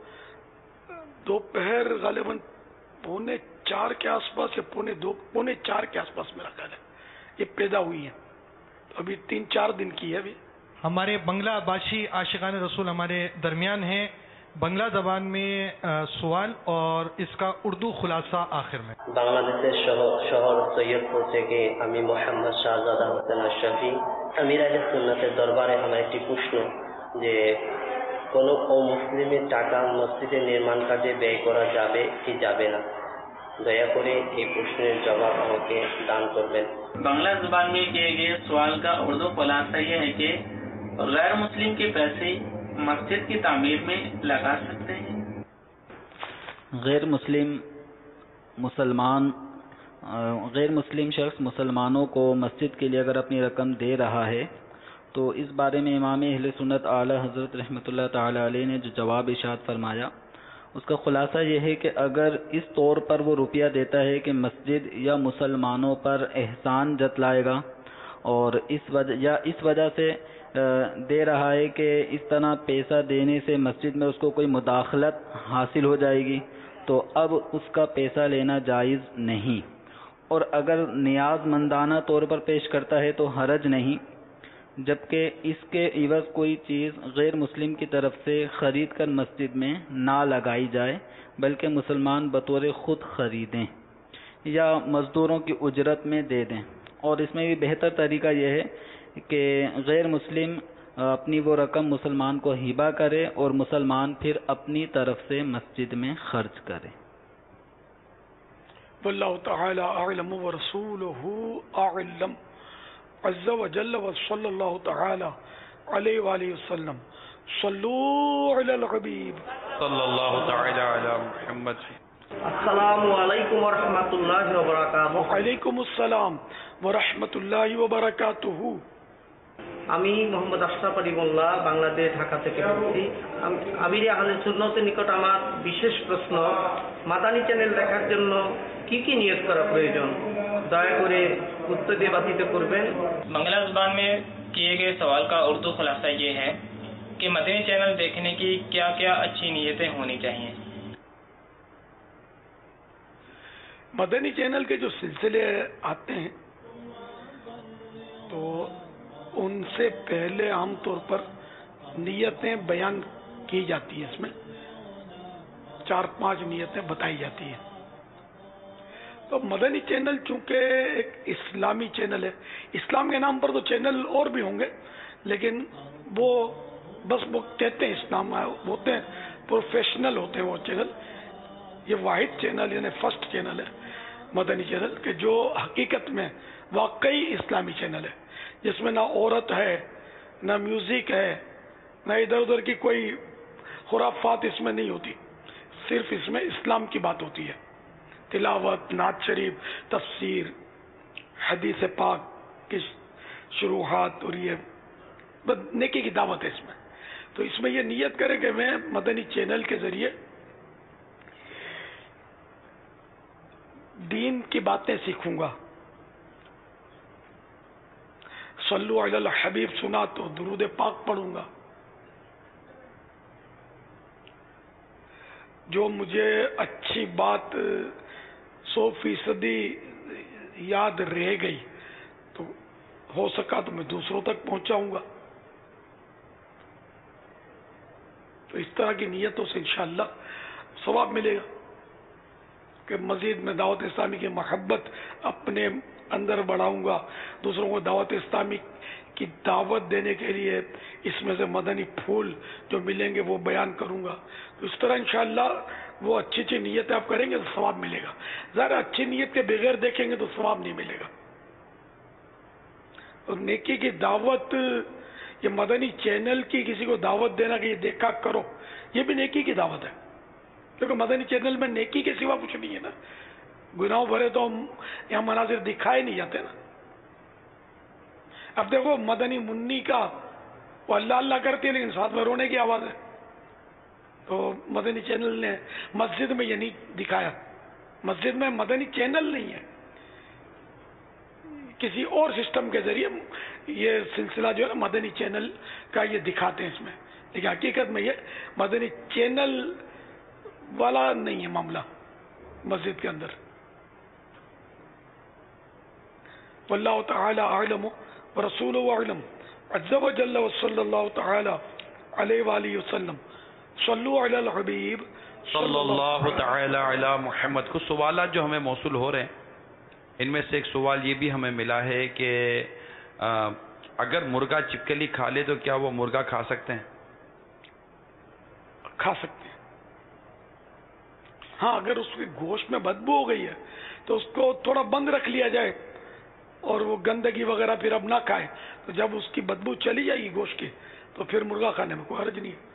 [SPEAKER 1] دوپہر غالباً 3:45 کے آس پاس یا 3:45 کے آس پاس میرا خیال ہے یہ پیدا ہوئی ہیں. تو ابھی 3-4 دن کی ہے. ابھی
[SPEAKER 15] ہمارے بنگلہ باشی عاشقان رسول ہمارے درمیان ہیں. بنگلہ زبان میں سوال اور اس کا اردو خلاصہ آخر میں.
[SPEAKER 17] বাংলাদেশের শহর সৈয়দপুর থেকে আমি মোহাম্মদ শাহজাদা হোসেন আশরাফি আমির আহলে সুন্নাতের দরবারে আমার একটি প্রশ্ন যে কোনো অমুসলিমের টাকা মসজিদের নির্মাণ কাজে ব্যয় করা যাবে কি যাবে না, দয়া করে এই প্রশ্নের জবাব আমাকে দান করবেন.
[SPEAKER 5] बांग्ला जुबान में किए गए सवाल का उर्दू खुलासा ये है कि गैर मुस्लिम के पैसे मस्जिद की तामीर में लगा सकते हैं.
[SPEAKER 18] गैर मुस्लिम शख्स मुसलमानों को मस्जिद के लिए अगर अपनी रकम दे रहा है तो इस बारे में इमाम अहले सुन्नत आला हज़रत रहमतुल्लाह ताला अलैह ने जो जवाब इरशाद फरमाया उसका खुलासा ये है कि अगर इस तौर पर वो रुपया देता है कि मस्जिद या मुसलमानों पर एहसान जतलाएगा और इस वजह से दे रहा है कि इस तरह पैसा देने से मस्जिद में उसको कोई मुदाखलत हासिल हो जाएगी, तो अब उसका पैसा लेना जायज़ नहीं. और अगर नियाज़मंदाना तौर पर पेश करता है तो हरज नहीं, जबकि इसके इवज़ कोई चीज़ गैर मुस्लिम की तरफ से ख़रीद कर मस्जिद में ना लगाई जाए बल्कि मुसलमान बतौर ख़ुद ख़रीदें या मज़दूरों की उजरत में दे दें. और इसमें भी बेहतर तरीका यह है कि गैर मुस्लिम अपनी वो रकम मुसलमान को हिबा करे और मुसलमान फिर अपनी तरफ से मस्जिद में खर्च करे.
[SPEAKER 1] वल्लाहु तआला अअलम व रसूलुहु अअलम अज़्ज़ व जल्ल व सल्लल्लाहु तआला अलैहि व आलिहि वसल्लम. सल्लू अलल हबीब
[SPEAKER 14] सल्लल्लाहु तआला अला मुहम्मद.
[SPEAKER 19] अस्सलामु अलैकुम व रहमतुल्लाहि व बरकातुहू.
[SPEAKER 1] व अलैकुम अस्सलाम व रहमतुल्लाहि व बरकातुहू.
[SPEAKER 19] আমি মোহাম্মদ আশরাফ আলী মোল্লা, বাংলাদেশ, ঢাকা থেকে বলছি. আমির আহলে সুন্নতের নিকট আমার বিশেষ প্রশ্ন, মাদানী চ্যানেল দেখার জন্য কি কি নিয়ত করা প্রয়োজন, দয়া করে উত্তর দিয়ে বাধিত করবেন.
[SPEAKER 5] बांग्ला जुबान में किए गए सवाल का उर्दू खुलासा ये है कि मदनी चैनल देखने की क्या क्या अच्छी नीयतें होनी चाहिए.
[SPEAKER 1] مدنی چینل کے جو سلسلے آتے ہیں تو ان سے پہلے عام طور پر نیتیں بیان کی جاتی ہیں، اس میں 4-5 نیتیں بتائی جاتی ہیں. تو مدنی چینل چونکہ ایک اسلامی چینل ہے، اسلام کے نام پر تو چینل اور بھی ہوں گے، لیکن وہ بس وہ کہتے ہیں اسلام ہوتے ہیں، پروفیشنل ہوتے ہیں وہ چینل. یہ واحد چینل یعنی فرسٹ چینل ہے مدنی چینل کہ جو حقیقت میں واقعی اسلامی چینل ہے، جس میں نہ عورت ہے، نہ میوزک ہے، نہ ادھر ادھر کی کوئی خرافات اس میں نہیں ہوتی، صرف اس میں اسلام کی بات ہوتی ہے. تلاوت، نعت شریف، تفسیر، حدیث پاک کی شروحات، اور یہ نیکی کی دعوت ہے اس میں. تو اس میں یہ نیت کرے کہ میں مدنی چینل کے ذریعے دین کی باتیں سیکھوں گا. صلو علی الحبیب سنا تو درود پاک پڑھوں گا. جو مجھے اچھی بات 100% یاد رہ گئی تو ہو سکا تو میں دوسروں تک پہنچاؤں گا. تو اس طرح کی نیتوں سے انشاءاللہ ثواب ملے گا کہ مزید میں دعوت اسلامی کی محبت اپنے اندر بڑھاؤں گا، دوسروں کو دعوت اسلامی کی دعوت دینے کے لیے اس میں سے مدنی پھول جو ملیں گے وہ بیان کروں گا. تو اس طرح انشاءاللہ وہ اچھی نیتیں آپ کریں گے تو ثواب ملے گا. ذرا اچھی نیت کے بغیر دیکھیں گے تو ثواب نہیں ملے گا. اور نیکی کی دعوت، یہ مدنی چینل کی کسی کو دعوت دینا کہ یہ دیکھا کرو، یہ بھی نیکی کی دعوت ہے، کیونکہ مدنی چینل میں نیکی کے سوا کچھ نہیں ہے نا. گناہوں بھرے تو یہاں مناظر دکھائے نہیں جاتے نا. اب دیکھو مدنی منی کا وہ اللہ اللہ کرتی ہے لیکن ساتھ میں رونے کی آواز ہے. تو مدنی چینل نے مسجد میں یہ نہیں دکھایا. مسجد میں مدنی چینل نہیں ہے، کسی اور سسٹم کے ذریعے یہ سلسلہ جو ہے مدنی چینل کا یہ دکھاتے ہیں اس میں، لیکن حقیقت میں یہ مدنی چینل والا نہیں ہے معاملہ مسجد کے اندر. واللہ تعالی اعلم ورسولہ اعلم عز وجل وصلی اللہ تعالی علیہ وآلہ وسلم. صلو علی الحبیب
[SPEAKER 14] صلی اللہ تعالی علی محمد. کچھ سوالات جو ہمیں موصول ہو رہے ہیں، ان میں سے ایک سوال یہ بھی ہمیں ملا ہے کہ اگر مرغا چپکلی کھا لے تو کیا وہ مرغا کھا سکتے ہیں؟
[SPEAKER 1] کھا سکتے ہیں، ہاں. اگر اس کے گوشت میں بدبو ہو گئی ہے تو اس کو تھوڑا بند رکھ لیا جائے اور وہ گندگی وغیرہ پھر اب نہ کھائے، تو جب اس کی بدبو چلی جائے گی گوشت کی تو پھر مرغا کھانے میں کوئی حرج نہیں ہے.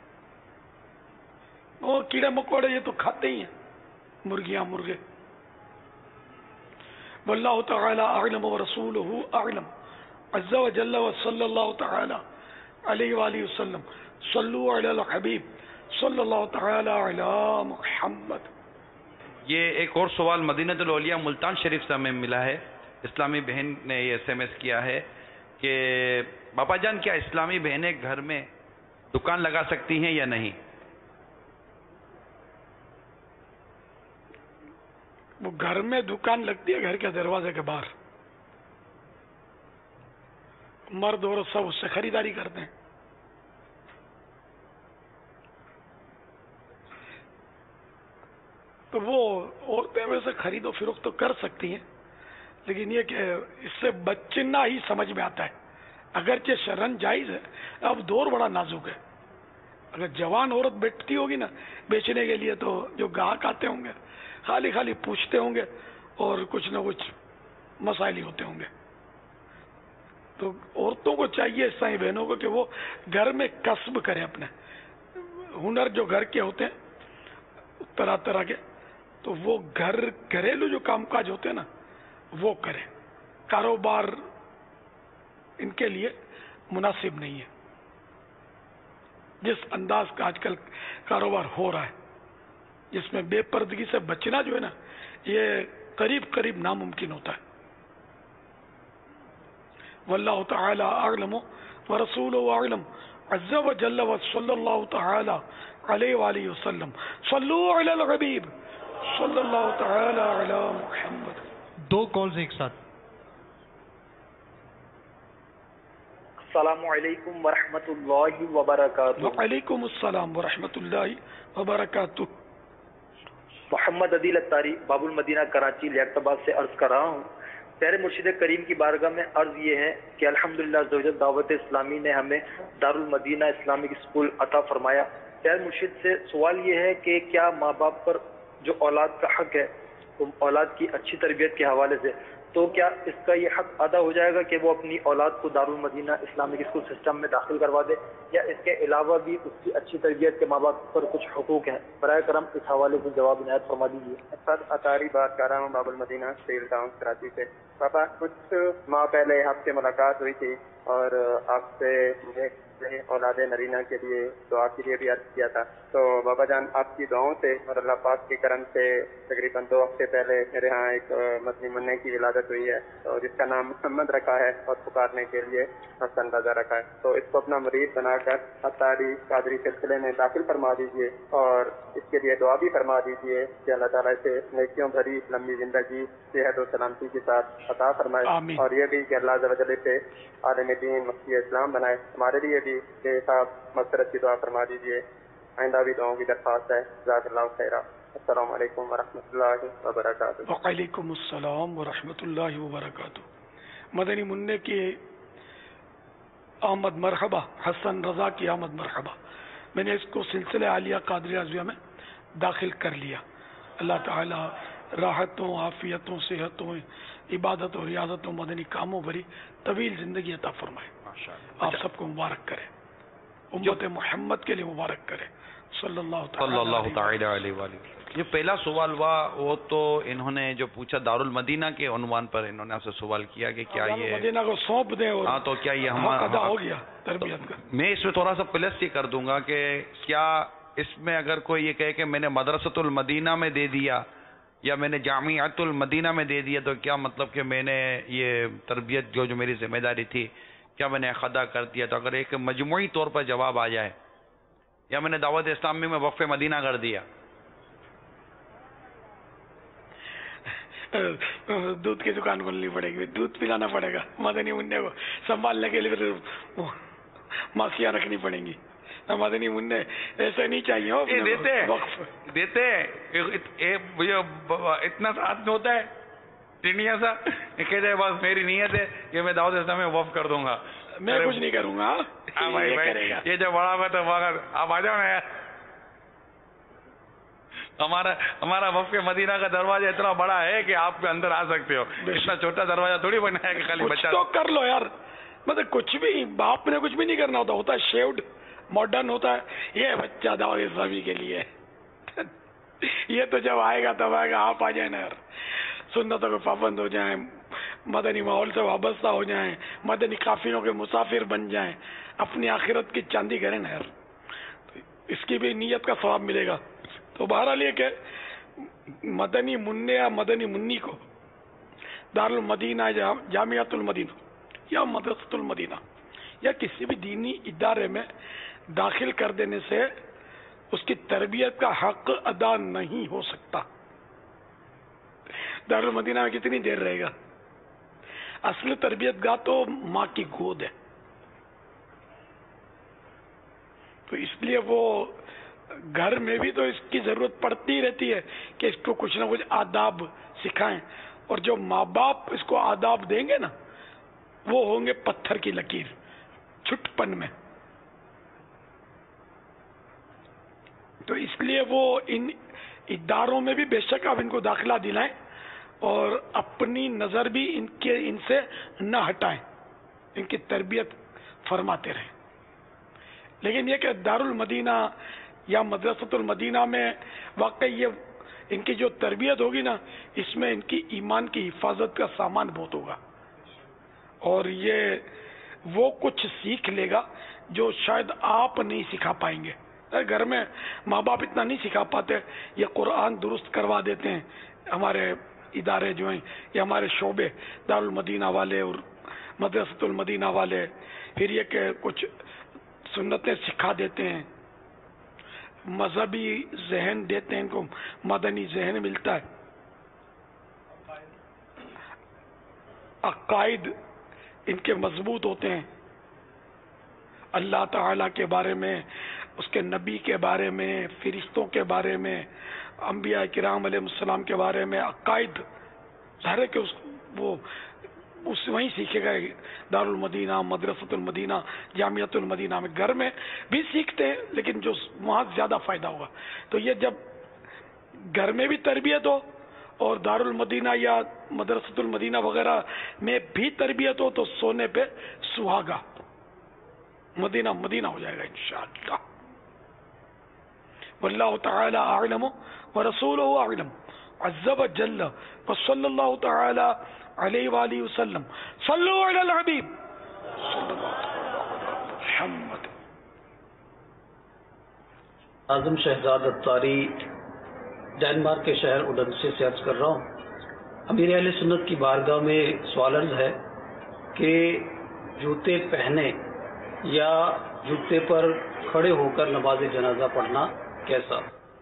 [SPEAKER 1] وہ کیڑے مکوڑے یہ تو کھاتے ہی ہیں مرغیاں مرغے. واللہ تعالی اعلم ورسولہ اعلم عز وجل وصلی اللہ تعالی علیہ وآلہ وسلم. صلو علی الحبیب صلی اللہ تعالی علی محمد.
[SPEAKER 14] یہ ایک اور سوال مدینہ الاولیاء ملتان شریف سے ہمیں ملا ہے. اسلامی بہن نے یہ SMS کیا ہے کہ باپا جان کیا اسلامی بہنیں گھر میں دکان لگا سکتی ہیں یا نہیں؟
[SPEAKER 1] وہ گھر میں دکان لگتی ہے گھر کے دروازے کے باہر، مرد اور سب اس سے خریداری کرتے ہیں. تو وہ عورتیں ویسے خرید و فروخت تو کر سکتی ہیں، لیکن یہ کہ اس سے بچنا ہی سمجھ میں آتا ہے. اگرچہ شرعن جائز ہے، اب دور بڑا نازک ہے. اگر جوان عورت بیٹھتی ہوگی نا بیچنے کے لیے تو جو گاہک آتے ہوں گے خالی خالی پوچھتے ہوں گے اور کچھ نہ کچھ مسائل ہی ہوتے ہوں گے. تو عورتوں کو چاہیے عیسائی بہنوں کو کہ وہ گھر میں کسب کریں، اپنے ہنر جو گھر کے ہوتے ہیں طرح طرح کے، تو وہ گھریلو جو کام کاج ہوتے ہیں نا وہ کریں. کاروبار ان کے لیے مناسب نہیں ہے. جس انداز کا آج کل کاروبار ہو رہا ہے، جس میں بے پردگی سے بچنا جو ہے نا یہ قریب قریب ناممکن ہوتا ہے. واللہ تعالی اعلم ورسولہ اعلم عز وجل وصلی اللہ تعالی علیہ وآلہ وسلم. صلو علی الحبیب सल्लल्लाहु तआला अला मुहम्मद।
[SPEAKER 15] 2 कॉल्स एक साथ।
[SPEAKER 20] अस्सलामु अलैकुम वरहमतुल्लाहि वबरकातुहू।
[SPEAKER 1] वालेकुम अस्सलाम वरहमतुल्लाहि वबरकातुहू।
[SPEAKER 20] मोहम्मद अदील अत्तारी बाबुल मदीना कराची लियाकताबाद से अर्ज कर रहा हूँ। प्यारे मुर्शिद करीम की बारगाह में अर्ज ये है कि अल्हम्दुलिल्लाह ज़वजल दावत इस्लामी ने हमें दारुल मदीना इस्लामिक स्कूल अता फरमाया। प्यारे मुर्शिद से सवाल ये है कि क्या माँ बाप पर जो औलाद का हक है तो औलाद की अच्छी तरबियत के हवाले से, तो क्या इसका ये हक अदा हो जाएगा कि वो अपनी औलाद को Darul Madina Islamic school system में दाखिल करवा दे, या इसके अलावा भी उसकी अच्छी तरबियत के माँ बाप पर कुछ हुकूक हैं? बराए करम इस हवाले से जवाब इनायत फरमा दीजिए।
[SPEAKER 21] असद अतारी बात कर रहा हूँ बाबुल मदीना सेल टाउन कराची से। पापा, कुछ माह पहले आपसे मुलाकात हुई थी और आपसे औलाद नरीना के लिए दुआ के लिए भी अर्ज किया था। तो बाबा जान, आपकी दुआओं से और अल्लाह पाक के करम से तकरीबन 2 हफ्ते पहले मेरे यहाँ एक मदनी मुन्ने की विलादत हुई है, तो जिसका नाम मोहम्मद रखा है और पुकारने के लिए हसन रजा रखा है। तो इसको अपना मुरीद बनाकर अतारी कादरी सिलसिले में दाखिल फरमा दीजिए और इसके लिए दुआ भी फरमा दीजिए कि अल्लाह ताला इसे नेकियों भरी लंबी जिंदगी सेहत और सलामती के साथ अता फरमाए, और ये भी कि अल्लाह अज़्ज़ व जल्ल से आलिम दीन मुफ्ती इस्लाम बनाए। हमारे लिए भी साहब मग़फ़िरत की दुआ फरमा दीजिए। आइंदा भी दुआओं की दरख्वास्त है। जज़ाकल्लाहु खैरा। अस्सलामु अलैकुम वरहमतुल्लाहि वबरकातुहू।
[SPEAKER 1] वालेकुम अस्सलाम वरहमतुल्लाहि वबरकातुहू। मदनी मुन्ने की आमद मरहबा, हसन रजा की आमद मरहबा। मैंने इसको सिलसिले आलिया कादरी आज़िया में दाखिल कर लिया। अल्लाह ताला राहतों, आफियतों, सेहतों, इबादत और रियाजतों, मदनी कामों भरी तवील जिंदगी अता फरमाए। आप सबको मुबारक करे, उम्मत मोहम्मद के लिए मुबारक करे सल्लल्लाहु
[SPEAKER 14] तआला अलैहि वसल्लम। जो पहला सवाल हुआ वो तो इन्होंने जो पूछा दारुल मदीना के उन्वान पर इन्होंने आपसे सवाल किया कि क्या ये
[SPEAKER 1] मदीना को सौंप दें और
[SPEAKER 14] हाँ, तो क्या ये हमारा
[SPEAKER 1] हो गया तरबियत का।
[SPEAKER 14] मैं इसमें थोड़ा सा प्लस ये कर दूंगा कि क्या इसमें अगर कोई ये कहे कि मैंने मदरसतुल मदीना में दे दिया या मैंने जामिअतुल मदीना में दे दिया, तो क्या मतलब कि मैंने ये तरबियत जो मेरी जिम्मेदारी थी क्या मैंने अदा कर दिया? तो अगर एक मजमूई तौर पर जवाब आ जाए, या मैंने दावत इस्लामी में वक्फ मदीना कर दिया।
[SPEAKER 1] दूध की दुकान खोलनी पड़ेगी, दूध पिलाना पड़ेगा मदनी मुन्ने को, संभालने के लिए फिर माफिया रखनी पड़ेंगी। मदनी मुन्ने ऐसे नहीं चाहिए हो।
[SPEAKER 14] देते इतना साथ में होता है टिंडिया सा, कहते हैं बस मेरी नीयत है कि मैं दावत इस्लामी में वक्फ कर दूंगा।
[SPEAKER 1] मैं कुछ नहीं करूंगा।
[SPEAKER 14] भाई ये जो बड़ा बात है, आप आ जाओ ना यार। हमारा वक्फ मदीना का दरवाजा इतना बड़ा है कि आप अंदर आ सकते हो। इतना छोटा दरवाजा थोड़ी बना है कि खाली बच्चा
[SPEAKER 1] तो कर लो यार। मतलब कुछ भी, बाप ने कुछ भी नहीं करना होता है शेव्ड मॉडर्न होता है। ये बच्चा दावत इस्लामी के लिए ये तो जब आएगा तब आएगा। आप आ जाए ना यार, सुन्नतों के पाबंद हो जाएं, मदनी माहौल से वाबस्ता हो जाएं, मदनी काफिलों के मुसाफिर बन जाएं, अपनी आखिरत की चांदी करें ना यार, तो इसकी भी नीयत का सवाब मिलेगा। तो बहरहाल ये कि मदनी मुन्ने या मदनी मुन्नी को दारुल मदीना, जामिअतुल मदीना या मदरसतुल मदीना या किसी भी दीनी इदारे में दाखिल कर देने से उसकी तरबियत का हक अदा नहीं हो सकता। दारुल मदीना में कितनी देर रहेगा? असली तरबियत गाह तो माँ की गोद है। तो इसलिए वो घर में भी तो इसकी जरूरत पड़ती रहती है कि इसको कुछ ना कुछ आदाब सिखाएं, और जो माँ बाप इसको आदाब देंगे ना, वो होंगे पत्थर की लकीर, छुटपन में। तो इसलिए वो इन इदारों में भी बेशक आप इनको दाखिला दिलाएं और अपनी नजर भी इनसे न हटाएं, इनकी तरबियत फरमाते रहें। लेकिन ये कि दारुल मदीना या मदरसतुल मदीना में वाकई ये इनकी जो तरबियत होगी ना, इसमें इनकी ईमान की हिफाजत का सामान बहुत होगा, और ये वो कुछ सीख लेगा जो शायद आप नहीं सिखा पाएंगे। घर में माँ बाप इतना नहीं सिखा पाते, ये कुरान दुरुस्त करवा देते हैं हमारे इदारे जो हैं, ये हमारे शोबे दारुल मदीना वाले और मदरसतुल मदीना वाले, फिर ये कि कुछ सुन्नतें सिखा देते हैं, मजहबी जहन देते हैं, इनको मदनी जहन मिलता है, अकायद इनके मजबूत होते हैं, अल्लाह ताला के बारे में, उसके नबी के बारे में, फरिश्तों के बारे में, अंबिया किराम अलैहिस्सलाम के बारे में अकायद ज़ाहिर है कि वो वहीं सीखेगा, दारुल मदीना, मदरसतुल मदीना, जामियतुल मदीना में। घर में भी सीखते हैं लेकिन जो वहाँ ज़्यादा फ़ायदा होगा। तो ये जब घर में भी तरबियत हो और दारुल मदीना या मदरसतुल मदीना वगैरह में भी तरबियत हो तो सोने पे सुहागा, मदीना मदीना हो जाएगा इंशाअल्लाह। वल्लाहु तआला अअलम व रसूलुहु अअलम अज़्ज़ व जल्ल व सल्लल्लाहु तआला अलैहि व आलिहि वसल्लम। सल्लु अलल हबीब मुहम्मद।
[SPEAKER 4] आजम शहजाद अत्तारी डेनमार्क के शहर उडेंसे से अर्ज कर रहा हूँ। अमीर अहले सुन्नत की बारगाह में सवाल अर्ज है कि जूते पहने या जूते पर खड़े होकर नमाज जनाजा पढ़ना कैसा?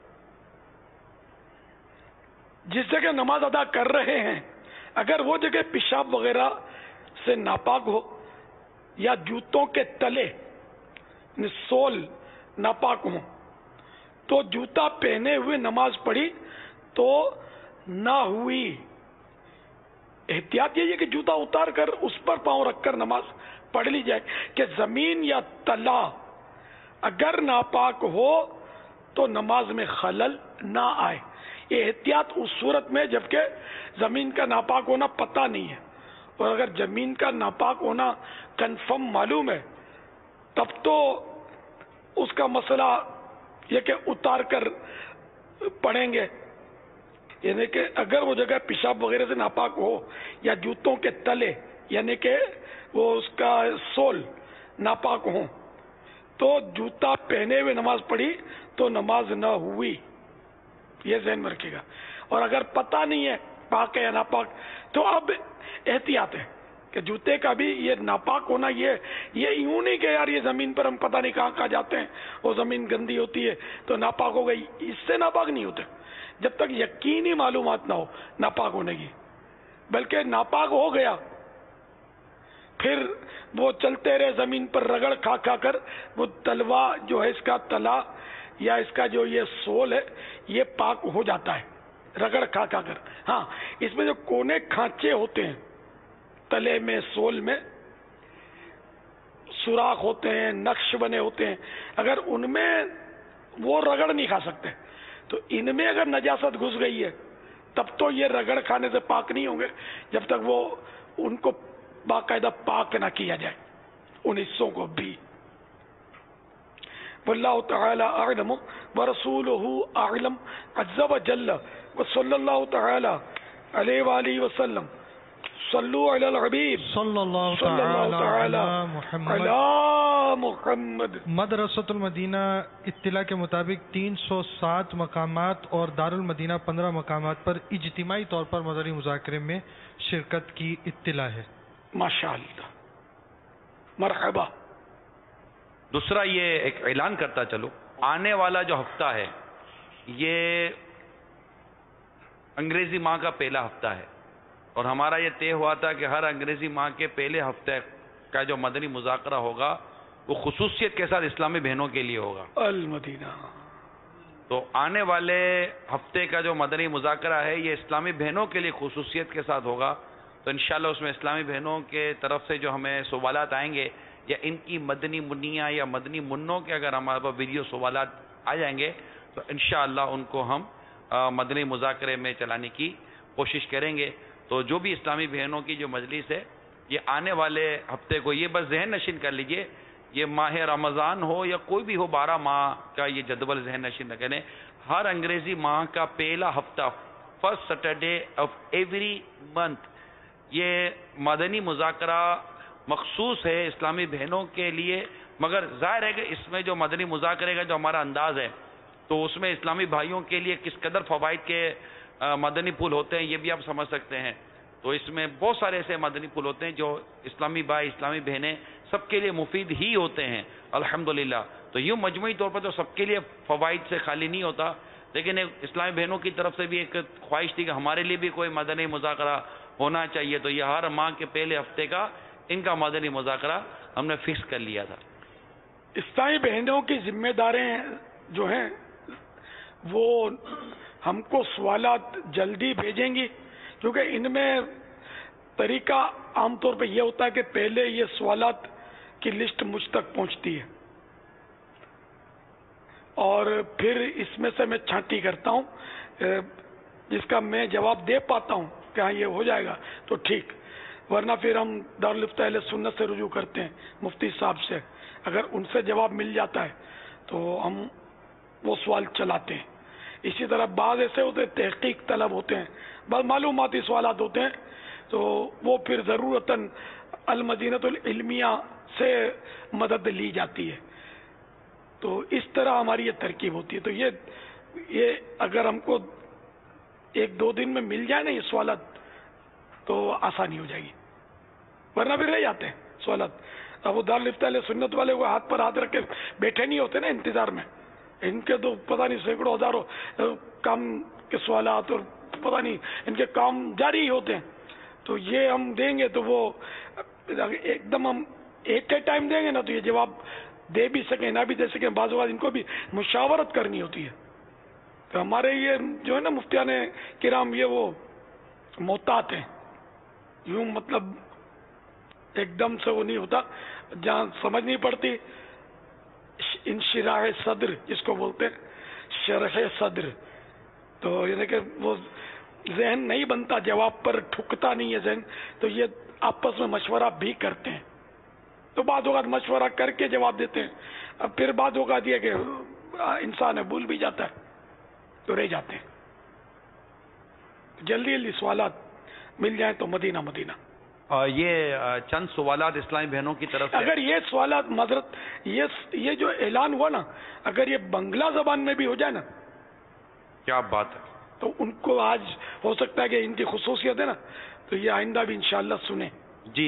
[SPEAKER 1] जिस जगह नमाज अदा कर रहे हैं अगर वो जगह पेशाब वगैरह से नापाक हो या जूतों के तले सोल नापाक हो तो जूता पहने हुए नमाज पढ़ी तो ना हुई। एहतियात यही है कि जूता उतार कर उस पर पांव रखकर नमाज पढ़ ली जाए कि जमीन या तला अगर नापाक हो तो नमाज में खलल ना आए। ये एहतियात उस सूरत में जबकि जमीन का नापाक होना पता नहीं है, और अगर जमीन का नापाक होना कंफर्म मालूम है तब तो उसका मसला यह कि उतार कर पढ़ेंगे। यानी कि अगर वो जगह पेशाब वगैरह से नापाक हो या जूतों के तले यानी कि वो उसका सोल नापाक हो तो जूता पहने हुए नमाज पढ़ी तो नमाज न हुई, ये ज़हन में रखिएगा। और अगर पता नहीं है पाक है या नापाक तो अब एहतियात है कि जूते का भी ये नापाक होना ये यूं नहीं कि यार ये जमीन पर हम पता नहीं कहाँ जाते हैं वो जमीन गंदी होती है तो नापाक हो गई, इससे नापाक नहीं होते जब तक यकीनी मालूमात ना हो नापाक होने की। बल्कि नापाक हो गया फिर वो चलते रहे जमीन पर रगड़ खा खा कर वो तलवा जो है इसका तला या इसका जो ये सोल है ये पाक हो जाता है रगड़ खा खा कर। हाँ, इसमें जो कोने खांचे होते हैं तले में सोल में सुराख होते हैं, नक्श बने होते हैं, अगर उनमें वो रगड़ नहीं खा सकते तो इनमें अगर नजासत घुस गई है तब तो ये रगड़ खाने से पाक नहीं होंगे जब तक वो उनको बाकायदा पाक ना किया जाए उन हिस्सों को भी। वल्लाहु तआला अअलम व रसूलुहु अअलम अज़्ज़ व जल्ल व सल्लल्लाहु तआला अलैहि व आलिहि वसल्लम। सल्लु अलल हबीब
[SPEAKER 15] सल्लल्लाहु तआला अला मुहम्मद। मदरसतुल मदीना इत्तिला के मुताबिक 307 मकामात और दारुल मदीना 15 मकामात पर इज्तिमाई तौर पर मदनी मुज़ाकरे में शिरकत की इत्तिला है।
[SPEAKER 1] माशाअल्लाह, मरहबा।
[SPEAKER 14] दूसरा ये एक ऐलान करता चलो, आने वाला जो हफ्ता है ये अंग्रेजी माह का पहला हफ्ता है और हमारा ये तय हुआ था कि हर अंग्रेजी माह के पहले हफ्ते का जो मदनी मुज़ाकरा होगा वो खुसूसियत के साथ इस्लामी बहनों के लिए होगा
[SPEAKER 1] अल मदीना।
[SPEAKER 14] तो आने वाले हफ्ते का जो मदनी मुज़ाकरा है ये इस्लामी बहनों के लिए खुसूसियत के साथ होगा। तो इंशाल्लाह उसमें इस्लामी बहनों के तरफ से जो हमें सवालात आएंगे या इनकी मदनी मुन्नियाँ या मदनी मुन्नों के अगर हमारे पास वीडियो सवालात आ जाएंगे तो इंशाअल्लाह उनको हम मदनी मुज़ाकरे में चलाने की कोशिश करेंगे। तो जो भी इस्लामी बहनों की जो मजलिस है ये आने वाले हफ्ते को ये बस जहन नशीन कर लीजिए, ये माह रमज़ान हो या कोई भी हो 12 माह का ये जदवल जहन नशीन न करें। हर अंग्रेजी माह का पहला हफ्ता first Saturday of every month ये मदनी मुज़ाकरा मखसूस है इस्लामी बहनों के लिए। मगर ज़ाहिर है कि इसमें जो मदनी मुज़ाकरे का जो हमारा अंदाज़ है तो उसमें इस्लामी भाइयों के लिए किस कदर फ़वाइद के मदनी पुल होते हैं ये भी आप समझ सकते हैं। तो इसमें बहुत सारे ऐसे मदनी पुल होते हैं जो इस्लामी भाई इस्लामी बहनें सबके लिए मुफीद ही होते हैं अल्हम्दुलिल्लाह। تو یوں مجموعی طور پر تو سب کے لیے فوائد سے خالی نہیں ہوتا، لیکن ایک اسلامی بہنوں کی طرف سے بھی ایک خواہش تھی کہ ہمارے لیے بھی کوئی مدنی مذاکرہ ہونا چاہیے، تو یہ ہر ماہ کے پہلے ہفتے کا ان کا مدنی مذاکرہ ہم نے فکس کر لیا تھا۔
[SPEAKER 1] اسلامی بہنوں کی ذمہ داریں جو ہیں وہ ہم کو سوالات جلدی بھیجیں گی، کیونکہ ان میں طریقہ عام طور پہ یہ ہوتا ہے کہ پہلے یہ سوالات کی لسٹ مجھ تک پہنچتی ہے اور پھر اس میں سے میں چھانٹی کرتا ہوں، جس کا میں جواب دے پاتا ہوں کہ ہاں یہ ہو جائے گا تو ٹھیک، ورنہ پھر ہم دارالفتہ اہل سنت سے رجوع کرتے ہیں مفتی صاحب سے، اگر ان سے جواب مل جاتا ہے تو ہم وہ سوال چلاتے ہیں۔ اسی طرح بعض ایسے ہوتے ہیں تحقیق طلب ہوتے ہیں، بعض معلوماتی سوالات ہوتے ہیں، تو وہ پھر ضرورتاً المدینۃ العلمیہ سے مدد لی جاتی ہے۔ تو اس طرح ہماری یہ ترکیب ہوتی ہے۔ تو یہ اگر ہم کو ایک دو دن میں مل جائے نا یہ سوالات تو آسانی ہو جائے گی، ورنہ پھر رہ جاتے ہیں سوالات۔ اب وہ دارالفتہ اہل سنت والے وہ ہاتھ پر ہاتھ رکھ کے بیٹھے نہیں ہوتے نا انتظار میں، ان کے تو پتہ نہیں سینکڑوں ہزاروں کام کے سوالات اور پتہ نہیں ان کے کام جاری ہی ہوتے ہیں۔ تو یہ ہم دیں گے تو وہ ایک دم ہم ایک کے ٹائم دیں گے نا تو یہ جواب دے بھی سکیں نہ بھی دے سکیں، بعض اوقات ان کو بھی مشاورت کرنی ہوتی ہے۔ تو ہمارے یہ جو ہے نا مفتیان کرام یہ وہ محتاط ہیں، یوں مطلب ایک دم سے وہ نہیں ہوتا، جہاں سمجھ نہیں پڑتی انشراح صدر جس کو بولتے ہیں شرح صدر، تو یعنی کہ وہ ذہن نہیں بنتا، جواب پر ٹھکتا نہیں ہے ذہن، تو یہ آپس میں مشورہ بھی کرتے ہیں، تو بعض اوقات مشورہ کر کے جواب دیتے ہیں، اب پھر بعض اوقات یہ کہ انسان ہے بھول بھی جاتا ہے تو رہ جاتے ہیں۔ جلدی جلدی سوالات مل جائیں تو مدینہ مدینہ۔
[SPEAKER 14] یہ چند سوالات اسلامی بہنوں کی طرف سے،
[SPEAKER 1] اگر یہ سوالات معذرت یہ جو اعلان ہوا نا، اگر یہ بنگلہ زبان میں بھی ہو جائے نا،
[SPEAKER 14] کیا بات ہے،
[SPEAKER 1] تو ان کو آج ہو سکتا ہے کہ ان کی خصوصیت ہے نا، تو یہ آئندہ بھی انشاءاللہ سنیں۔
[SPEAKER 14] جی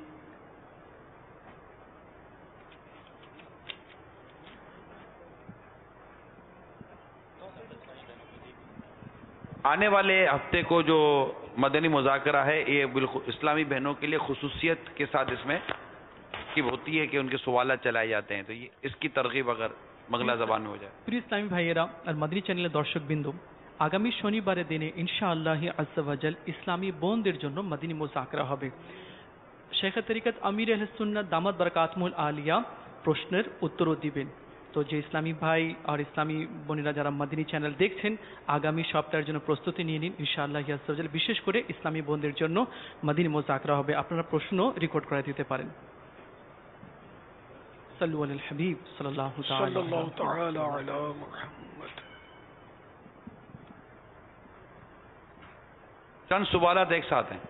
[SPEAKER 14] آنے والے ہفتے کو جو مدنی مذاکرہ ہے یہ بالکل اسلامی بہنوں کے لیے خصوصیت کے ساتھ اس میں ترکیب ہوتی ہے کہ ان کے سوالات چلائے جاتے ہیں، تو یہ اس کی ترغیب اگر বাংলা জবানে হয়ে যায়।
[SPEAKER 16] প্রিয় ইসলামী ভাইয়েরা আর মাদানী চ্যানেলের দর্শক বিন্দু, আগামী শনিবারের দিনে ইনশাআল্লাহ আজ্জা ওয়াজাল ইসলামী বোনদের জন্য মাদানী মুযাকরা হবে। শেখ তরিকত আমির আহলে সুন্নাত দামাত বরকাতুহুল আলিয়া প্রশ্নের উত্তরও দিবেন। তো যে ইসলামী ভাই আর ইসলামী বোনেরা যারা মাদানী চ্যানেল দেখছেন, আগামী সপ্তাহের জন্য প্রস্তুতি নিয়ে নিন ইনশাআল্লাহ আজ্জা ওয়াজাল। বিশেষ করে ইসলামী বোনদের জন্য মাদানী মুযাকরা হবে, আপনারা প্রশ্ন রেকর্ড করে দিতে পারেন। صلوا علی الحبیب صلی اللہ تعالی علی محمد۔
[SPEAKER 14] چند سوالات ایک ساتھ ہیں۔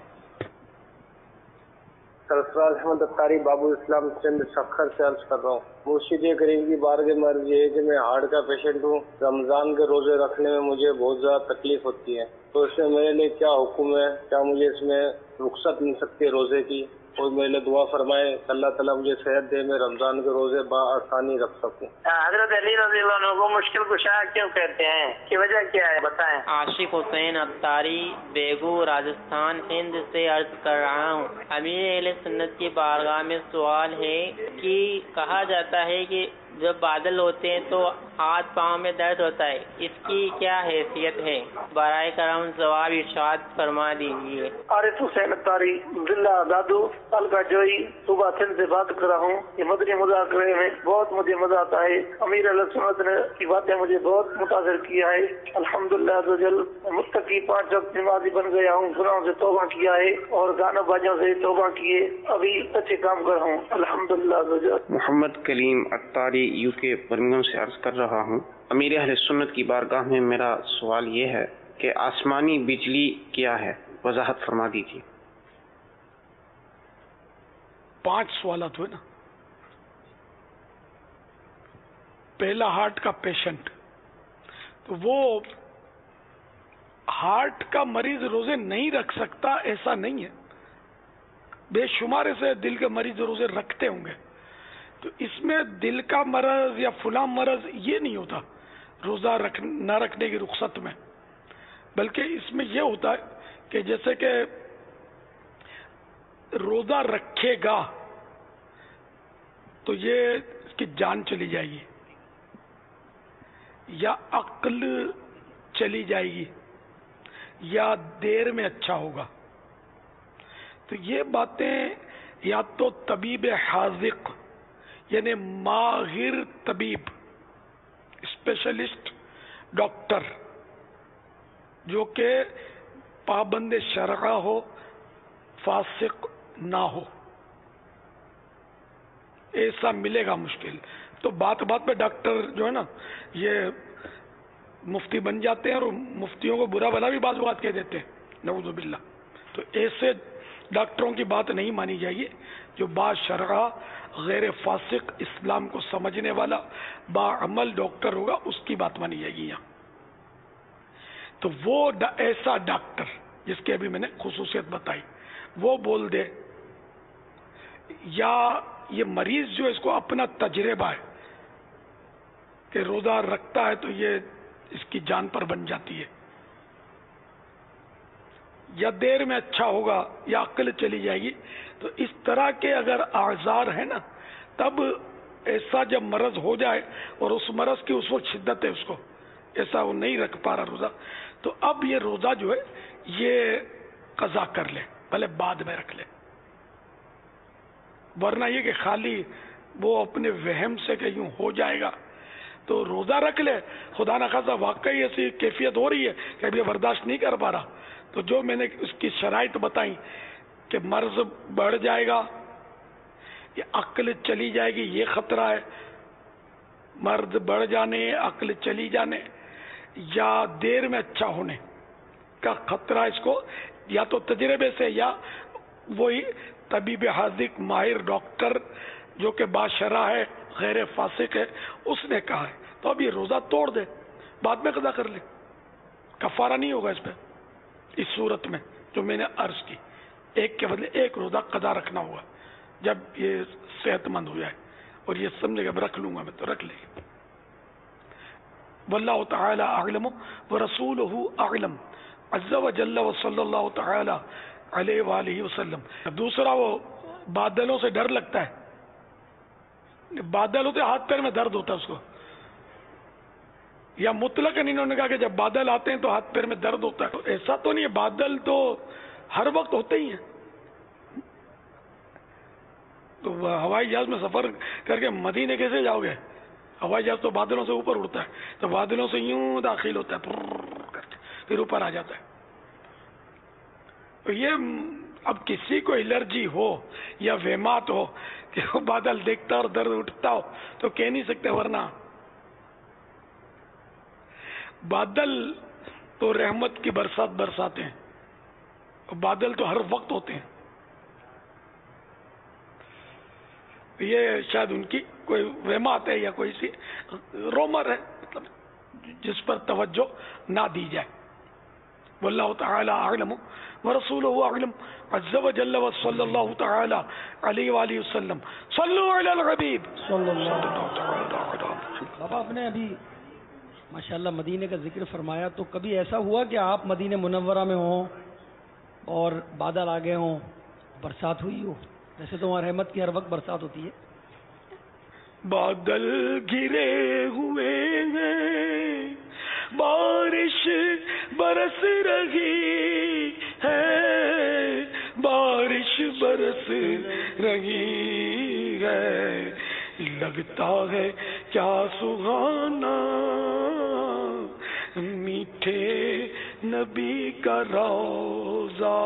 [SPEAKER 2] سرفراز احمد اتاری بابو اسلام چند سکھر سے عرض کر رہا ہوں، مرشد کریم کی بارگاہ میں عرض یہ ہے کہ میں ہارٹ کا پیشنٹ ہوں، رمضان کے روزے رکھنے میں مجھے بہت زیادہ تکلیف ہوتی ہے، تو اس میں میرے لیے کیا حکم ہے؟ کیا مجھے اس میں رخصت مل سکتی ہے روزے کی؟ اور میرے لیے دعا فرمائے اللہ تعالیٰ مجھے صحت دے، میں رمضان کے روزے بآسانی رکھ سکوں۔
[SPEAKER 22] حضرت علی رضی اللہ عنہ کو مشکل کشا کیوں کہتے ہیں؟ کی وجہ کیا ہے بتائیں۔ عاشق حسین اتاری بیگو راجستھان ہند سے عرض کر رہا ہوں، امیر اہل سنت کی بارگاہ میں سوال ہے کہ کہا جاتا ہے کہ جب بادل ہوتے ہیں تو ہاتھ پاؤں میں درد ہوتا ہے، اس کی کیا حیثیت ہے؟ برائے کرم جواب ارشاد فرما دیجیے۔
[SPEAKER 2] عارف حسین اتاری ضلع دادو تعلقہ جوئی صوبہ سندھ سے بات کر رہا ہوں۔ یہ مدنی مذاکرے میں بہت مجھے مزہ آتا ہے، امیر علیہ سنت نے کی باتیں مجھے بہت متاثر کیا ہے۔ الحمدللہ عزوجل متقی 5 وقت نمازی بن گیا ہوں، گناہوں سے توبہ کیا ہے اور گانا باجوں سے توبہ کیے، ابھی اچھے کام کر رہا ہوں الحمدللہ عزوجل۔
[SPEAKER 23] محمد کلیم اتاری یو کے برمنگھم سے عرض کر رہا ہوں، امیر اہل سنت کی بارگاہ میں میرا سوال یہ ہے کہ آسمانی بجلی کیا ہے؟ وضاحت فرما دیجیے۔
[SPEAKER 1] 5 سوالات ہوئے نا۔ پہلا ہارٹ کا پیشنٹ، تو وہ ہارٹ کا مریض روزے نہیں رکھ سکتا ایسا نہیں ہے، بے شمار سے دل کے مریض روزے رکھتے ہوں گے، تو اس میں دل کا مرض یا فلاں مرض یہ نہیں ہوتا روزہ نہ رکھنے کی رخصت میں، بلکہ اس میں یہ ہوتا ہے کہ جیسے کہ روزہ رکھے گا تو یہ اس کی جان چلی جائے گی یا عقل چلی جائے گی یا دیر میں اچھا ہوگا. تو یہ باتیں یا تو طبیب حاذق یعنی ماہر طبیب اسپیشلسٹ ڈاکٹر جو کہ پابند شرع ہو فاسق نہ ہو، ایسا ملے گا مشکل. تو بات بات پہ ڈاکٹر جو ہے نا یہ مفتی بن جاتے ہیں اور مفتیوں کو برا بھلا بھی بعض بات کہہ دیتے ہیں، نعوذ باللہ. تو ایسے ڈاکٹروں کی بات نہیں مانی جائے گی. جو با شرع غیر فاسق اسلام کو سمجھنے والا با عمل ڈاکٹر ہوگا اس کی بات مانی جائے گی یہاں. تو وہ ایسا ڈاکٹر جس کی ابھی میں نے خصوصیت بتائی وہ بول دے، یا یہ مریض جو اس کو اپنا تجربہ ہے کہ روزہ رکھتا ہے تو یہ اس کی جان پر بن جاتی ہے، یا دیر میں اچھا ہوگا یا عقل چلی جائے گی. تو اس طرح کے اگر اعذار ہیں نا تب ایسا جب مرض ہو جائے اور اس مرض کی اس وقت شدت ہے اس کو ایسا وہ نہیں رکھ پا رہا روزہ، تو اب یہ روزہ جو ہے یہ قضا کر لے، بھلے بعد میں رکھ لے. ورنہ یہ کہ خالی وہ اپنے وہم سے کہ یوں ہو جائے گا تو روزہ رکھ لے، خدا نخواستہ واقعی ایسی کیفیت ہو رہی ہے کہ اب یہ برداشت نہیں کر پا رہا، تو جو میں نے اس کی شرائط بتائیں کہ مرض بڑھ جائے گا یا عقل چلی جائے گی یہ خطرہ ہے، مرض بڑھ جانے عقل چلی جانے یا دیر میں اچھا ہونے کا خطرہ اس کو یا تو تجربے سے یا وہی طبیب حاذق ماہر ڈاکٹر جو کہ باشرع ہے غیر فاسق ہے اس نے کہا ہے. تو اب یہ روزہ توڑ دے، بعد میں قضا کر لے، کفارہ نہیں ہوگا اس پہ. اس صورت میں جو میں نے عرض کی ایک کے بدلے ایک روزہ قضا رکھنا ہوگا جب یہ صحت مند ہو جائے اور یہ سمجھے گا رکھ لوں گا میں تو رکھ لے گی. واللہ تعالی اعلم ورسولہ اعلم عز وجل وصلی اللہ تعالی علیہ وآلہ وسلم. دوسرا وہ بادلوں سے ڈر لگتا ہے، بادل ہوتے ہاتھ پیر میں درد ہوتا ہے اس کو، یا مطلق انہوں نے کہا کہ جب بادل آتے ہیں تو ہاتھ پیر میں درد ہوتا ہے. تو ایسا تو نہیں ہے، بادل تو ہر وقت ہوتے ہی ہیں. تو ہوائی جہاز میں سفر کر کے مدینے کیسے جاؤ گے؟ ہوائی جہاز تو بادلوں سے اوپر اڑتا ہے، تو بادلوں سے یوں داخل ہوتا ہے پھر اوپر آ جاتا ہے. تو یہ اب کسی کو الرجی ہو یا وہمات ہو کہ وہ بادل دیکھتا اور درد اٹھتا ہو تو کہہ نہیں سکتے، ورنہ بادل تو رحمت کی برسات برساتے ہیں، بادل تو ہر وقت ہوتے ہیں. یہ شاید ان کی کوئی وہمات ہے یا کوئی سی رومر ہے، مطلب جس پر توجہ نہ دی جائے. واللہ تعالی اعلم ورسولہ اعلم عز وجل وصلی اللہ تعالی علیہ وآلہ وسلم. صلوا علی الحبیب صلی اللہ تعالی.
[SPEAKER 3] بابا آپ نے ابھی ماشاءاللہ مدینے کا ذکر فرمایا، تو کبھی ایسا ہوا کہ آپ مدینہ منورہ میں ہوں اور بادل آ گئے ہوں، برسات ہوئی ہو؟ ویسے تو وہاں رحمت کی ہر وقت برسات ہوتی ہے.
[SPEAKER 1] بادل گرے ہوئے ہیں، بارش برس رہی ہے، بارش برس رہی ہے، لگتا ہے کیا سہانا میٹھے نبی کا روضہ.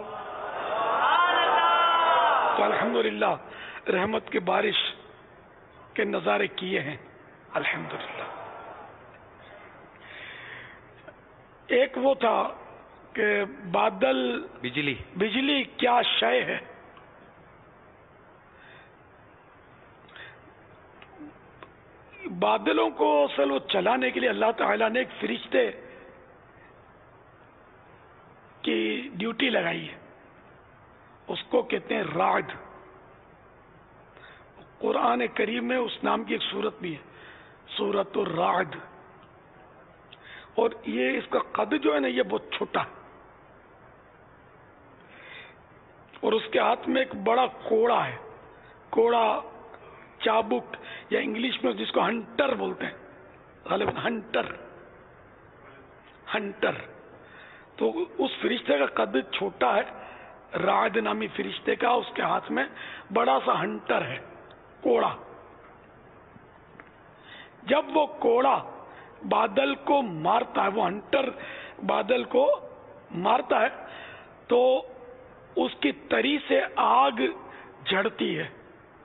[SPEAKER 1] تو الحمدللہ رحمت کی بارش کے نظارے کیے ہیں الحمدللہ. ایک وہ تھا کہ بادل بجلی کیا شے ہے. بادلوں کو اصل وہ چلانے کے لیے اللہ تعالیٰ نے ایک فرشتے کی ڈیوٹی لگائی ہے، اس کو کہتے ہیں راعد. قرآن کریم میں اس نام کی ایک سورت بھی ہے، سورۃ الرعد، اور یہ اس کا قد جو ہے نا یہ بہت چھوٹا ہے، اور اس کے ہاتھ میں ایک بڑا کوڑا ہے، کوڑا چابک، یا انگلش میں جس کو ہنٹر بولتے ہیں، غالباً ہنٹر. تو اس فرشتے کا قد چھوٹا ہے، رعد نامی فرشتے کا، اس کے ہاتھ میں بڑا سا ہنٹر ہے، کوڑا. جب وہ کوڑا بادل کو مارتا ہے، وہ ہنٹر بادل کو مارتا ہے، تو اس کی تری سے آگ جھڑتی ہے.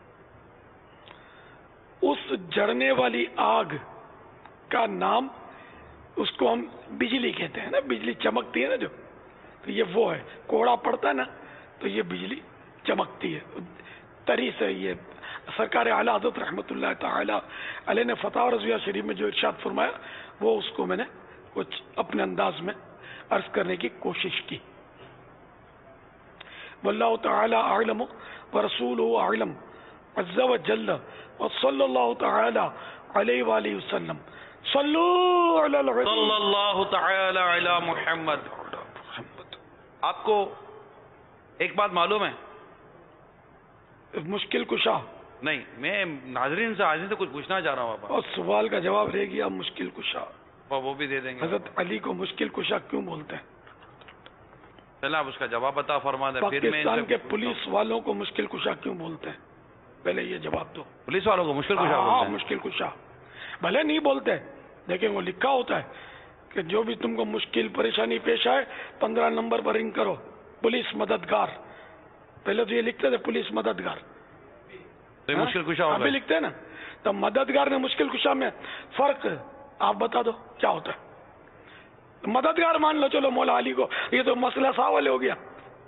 [SPEAKER 1] اس جڑنے والی آگ کا نام، اس کو ہم بجلی کہتے ہیں نا، بجلی چمکتی ہے نا جو، تو یہ وہ ہے، کوڑا پڑتا ہے نا تو یہ بجلی چمکتی ہے تری سے. یہ سرکار اعلیٰ حضرت رحمۃ اللہ تعالی علیہ نے فتح رضویہ شریف میں جو ارشاد فرمایا، وہ اس کو میں نے کچھ اپنے انداز میں عرض کرنے کی کوشش کی. واللہ تعالی اعلم ورسولہ اعلم عز وجل وصلی اللہ تعالی علیہ وآلہ وسلم. صلو علی الحبیب
[SPEAKER 14] صلی اللہ تعالی علی محمد. آپ کو ایک بات معلوم ہے؟
[SPEAKER 1] مشکل کشا
[SPEAKER 14] نہیں، میں ناظرین سے کچھ پوچھنا چاہ رہا ہوں.
[SPEAKER 1] اور سوال کا جواب رہ گیا مشکل کشا،
[SPEAKER 14] وہ بھی دے دیں گے.
[SPEAKER 1] حضرت علی کو مشکل کشا کیوں بولتے ہیں؟
[SPEAKER 14] چلیں آپ اس کا جواب عطا فرما دیں.
[SPEAKER 1] پاکستان کے پولیس والوں کو مشکل کشا کیوں بولتے ہیں؟ پہلے یہ جواب دو.
[SPEAKER 14] پولیس والوں کو مشکل کشا بولتے ہیں؟
[SPEAKER 1] مشکل کشا بھلے نہیں بولتے، لیکن وہ لکھا ہوتا ہے کہ جو بھی تم کو مشکل پریشانی پیش آئے 15 نمبر پر رنگ کرو، پولیس مددگار. پہلے تو یہ لکھتے تھے پولیس مددگار،
[SPEAKER 14] تو مشکل کشا
[SPEAKER 1] ابھی لکھتے ہیں نا. تو مددگار نے مشکل کشا میں فرق آپ بتا دو کیا ہوتا ہے؟ مددگار مان لو چلو مولا علی کو، یہ تو مسئلہ ساول ہو گیا.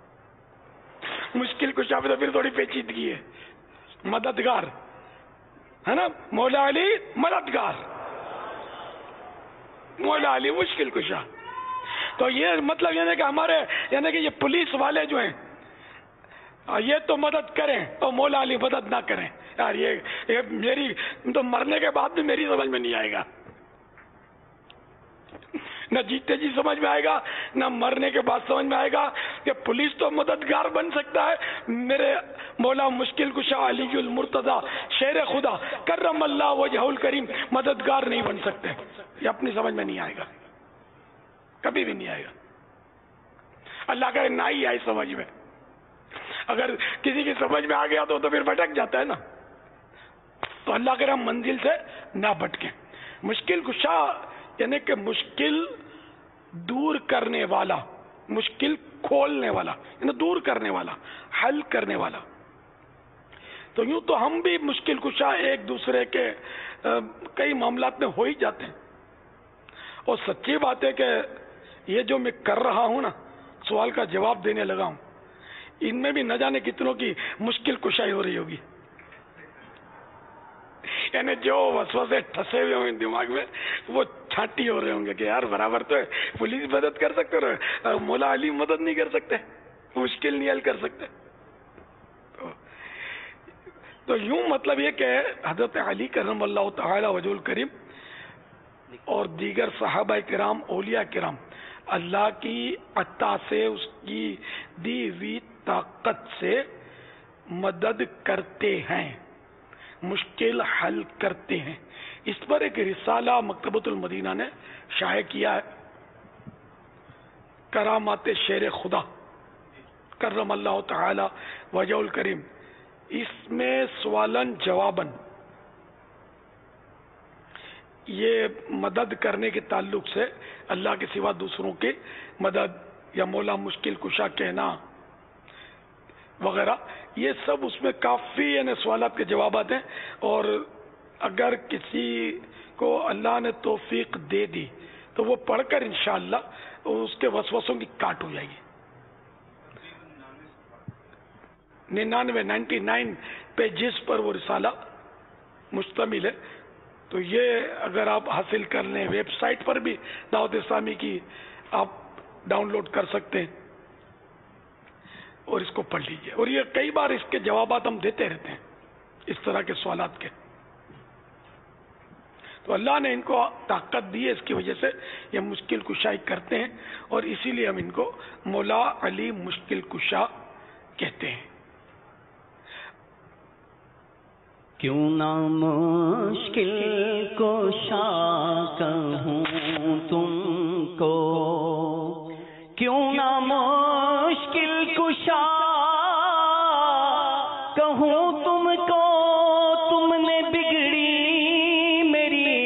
[SPEAKER 1] مشکل کشا پہ تو پھر تھوڑی پیچیدگی ہے. مددگار ہے نا، مولا علی مددگار، مولا علی مشکل کشا. تو یہ مطلب یعنی کہ ہمارے یعنی کہ یہ پولیس والے جو ہیں یہ تو مدد کریں اور مولا علی مدد نہ کریں. یار یہ میری تو مرنے کے بعد بھی میری سمجھ میں نہیں آئے گا، نہ جیتے جی سمجھ میں آئے گا، نہ مرنے کے بعد سمجھ میں آئے گا کہ پولیس تو مددگار بن سکتا ہے، میرے مولا مشکل کشا علی المرتضی شیر خدا کرم اللہ وجہ الکریم مددگار نہیں بن سکتے. یہ اپنی سمجھ میں نہیں آئے گا، کبھی بھی نہیں آئے گا. اللہ کرے نہ ہی آئے سمجھ میں. اگر کسی کی سمجھ میں آ گیا تو پھر بھٹک جاتا ہے نا. تو اللہ کرے ہم منزل سے نہ بھٹکیں. مشکل کشا یعنی کہ مشکل دور کرنے والا، مشکل کھولنے والا، یعنی دور کرنے والا، حل کرنے والا. تو یوں تو ہم بھی مشکل کشا ایک دوسرے کے کئی معاملات میں ہو ہی جاتے ہیں. اور سچی بات ہے کہ یہ جو میں کر رہا ہوں نا، سوال کا جواب دینے لگا ہوں، ان میں بھی نہ جانے کتنوں کی مشکل کشائی ہو رہی ہوگی. یعنی جو وسوسے ٹھسے ہوئے ہوں دماغ میں وہ چھانٹی ہو رہے ہوں گے کہ یار برابر تو ہے، پولیس مدد کر سکتے رہے، مولا علی مدد نہیں کر سکتے، مشکل نہیں حل کر سکتے. تو یوں مطلب یہ کہ حضرت علی کرم اللہ تعالی وجہ الکریم اور دیگر صحابہ کرام، اولیاء کرام اللہ کی عطا سے، اس کی دی ہوئی طاقت سے مدد کرتے ہیں، مشکل حل کرتے ہیں. اس پر ایک رسالہ مکتبۃ المدینہ نے شائع کیا ہے، کرامات شیر خدا کرم اللہ تعالی وجہ الکریم. اس میں سوالن جوابن یہ مدد کرنے کے تعلق سے اللہ کے سوا دوسروں کی مدد یا مولا مشکل کشا کہنا وغیرہ، یہ سب اس میں کافی یعنی سوالات کے جوابات ہیں. اور اگر کسی کو اللہ نے توفیق دے دی تو وہ پڑھ کر انشاءاللہ اس کے وسوسوں کی کاٹ ہو جائے گی. 99 پیجز پر وہ رسالہ مشتمل ہے. تو یہ اگر آپ حاصل کر لیں، ویب سائٹ پر بھی دعوت اسلامی کی آپ ڈاؤن لوڈ کر سکتے ہیں اور اس کو پڑھ لیجئے. اور یہ کئی بار اس کے جوابات ہم دیتے رہتے ہیں. اس طرح کے سوالات کے. تو اللہ نے ان کو طاقت دی ہے, اس کی وجہ سے یہ مشکل کشائی کرتے ہیں, اور اسی لیے ہم ان کو مولا علی مشکل کشا کہتے ہیں.
[SPEAKER 11] کیوں نہ مشکل کشا کہوں تم کو, کیوں نہ مشکل کشا کہوں تم کو, تم نے بگڑی میری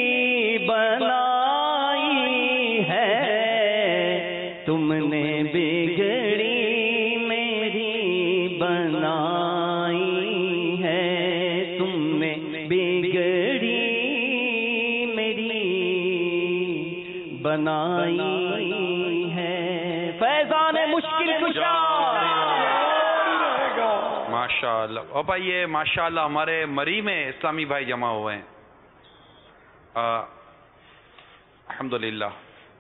[SPEAKER 11] بنائی ہے, تم نے بگڑی میری بنائی ہے, تم نے بگڑی میری بنائی ہے. فیضان مشکل کشا.
[SPEAKER 14] ماشاءاللہ. اور بھائی یہ ماشاءاللہ ہمارے مری میں اسلامی بھائی جمع ہوئے ہیں الحمدللہ.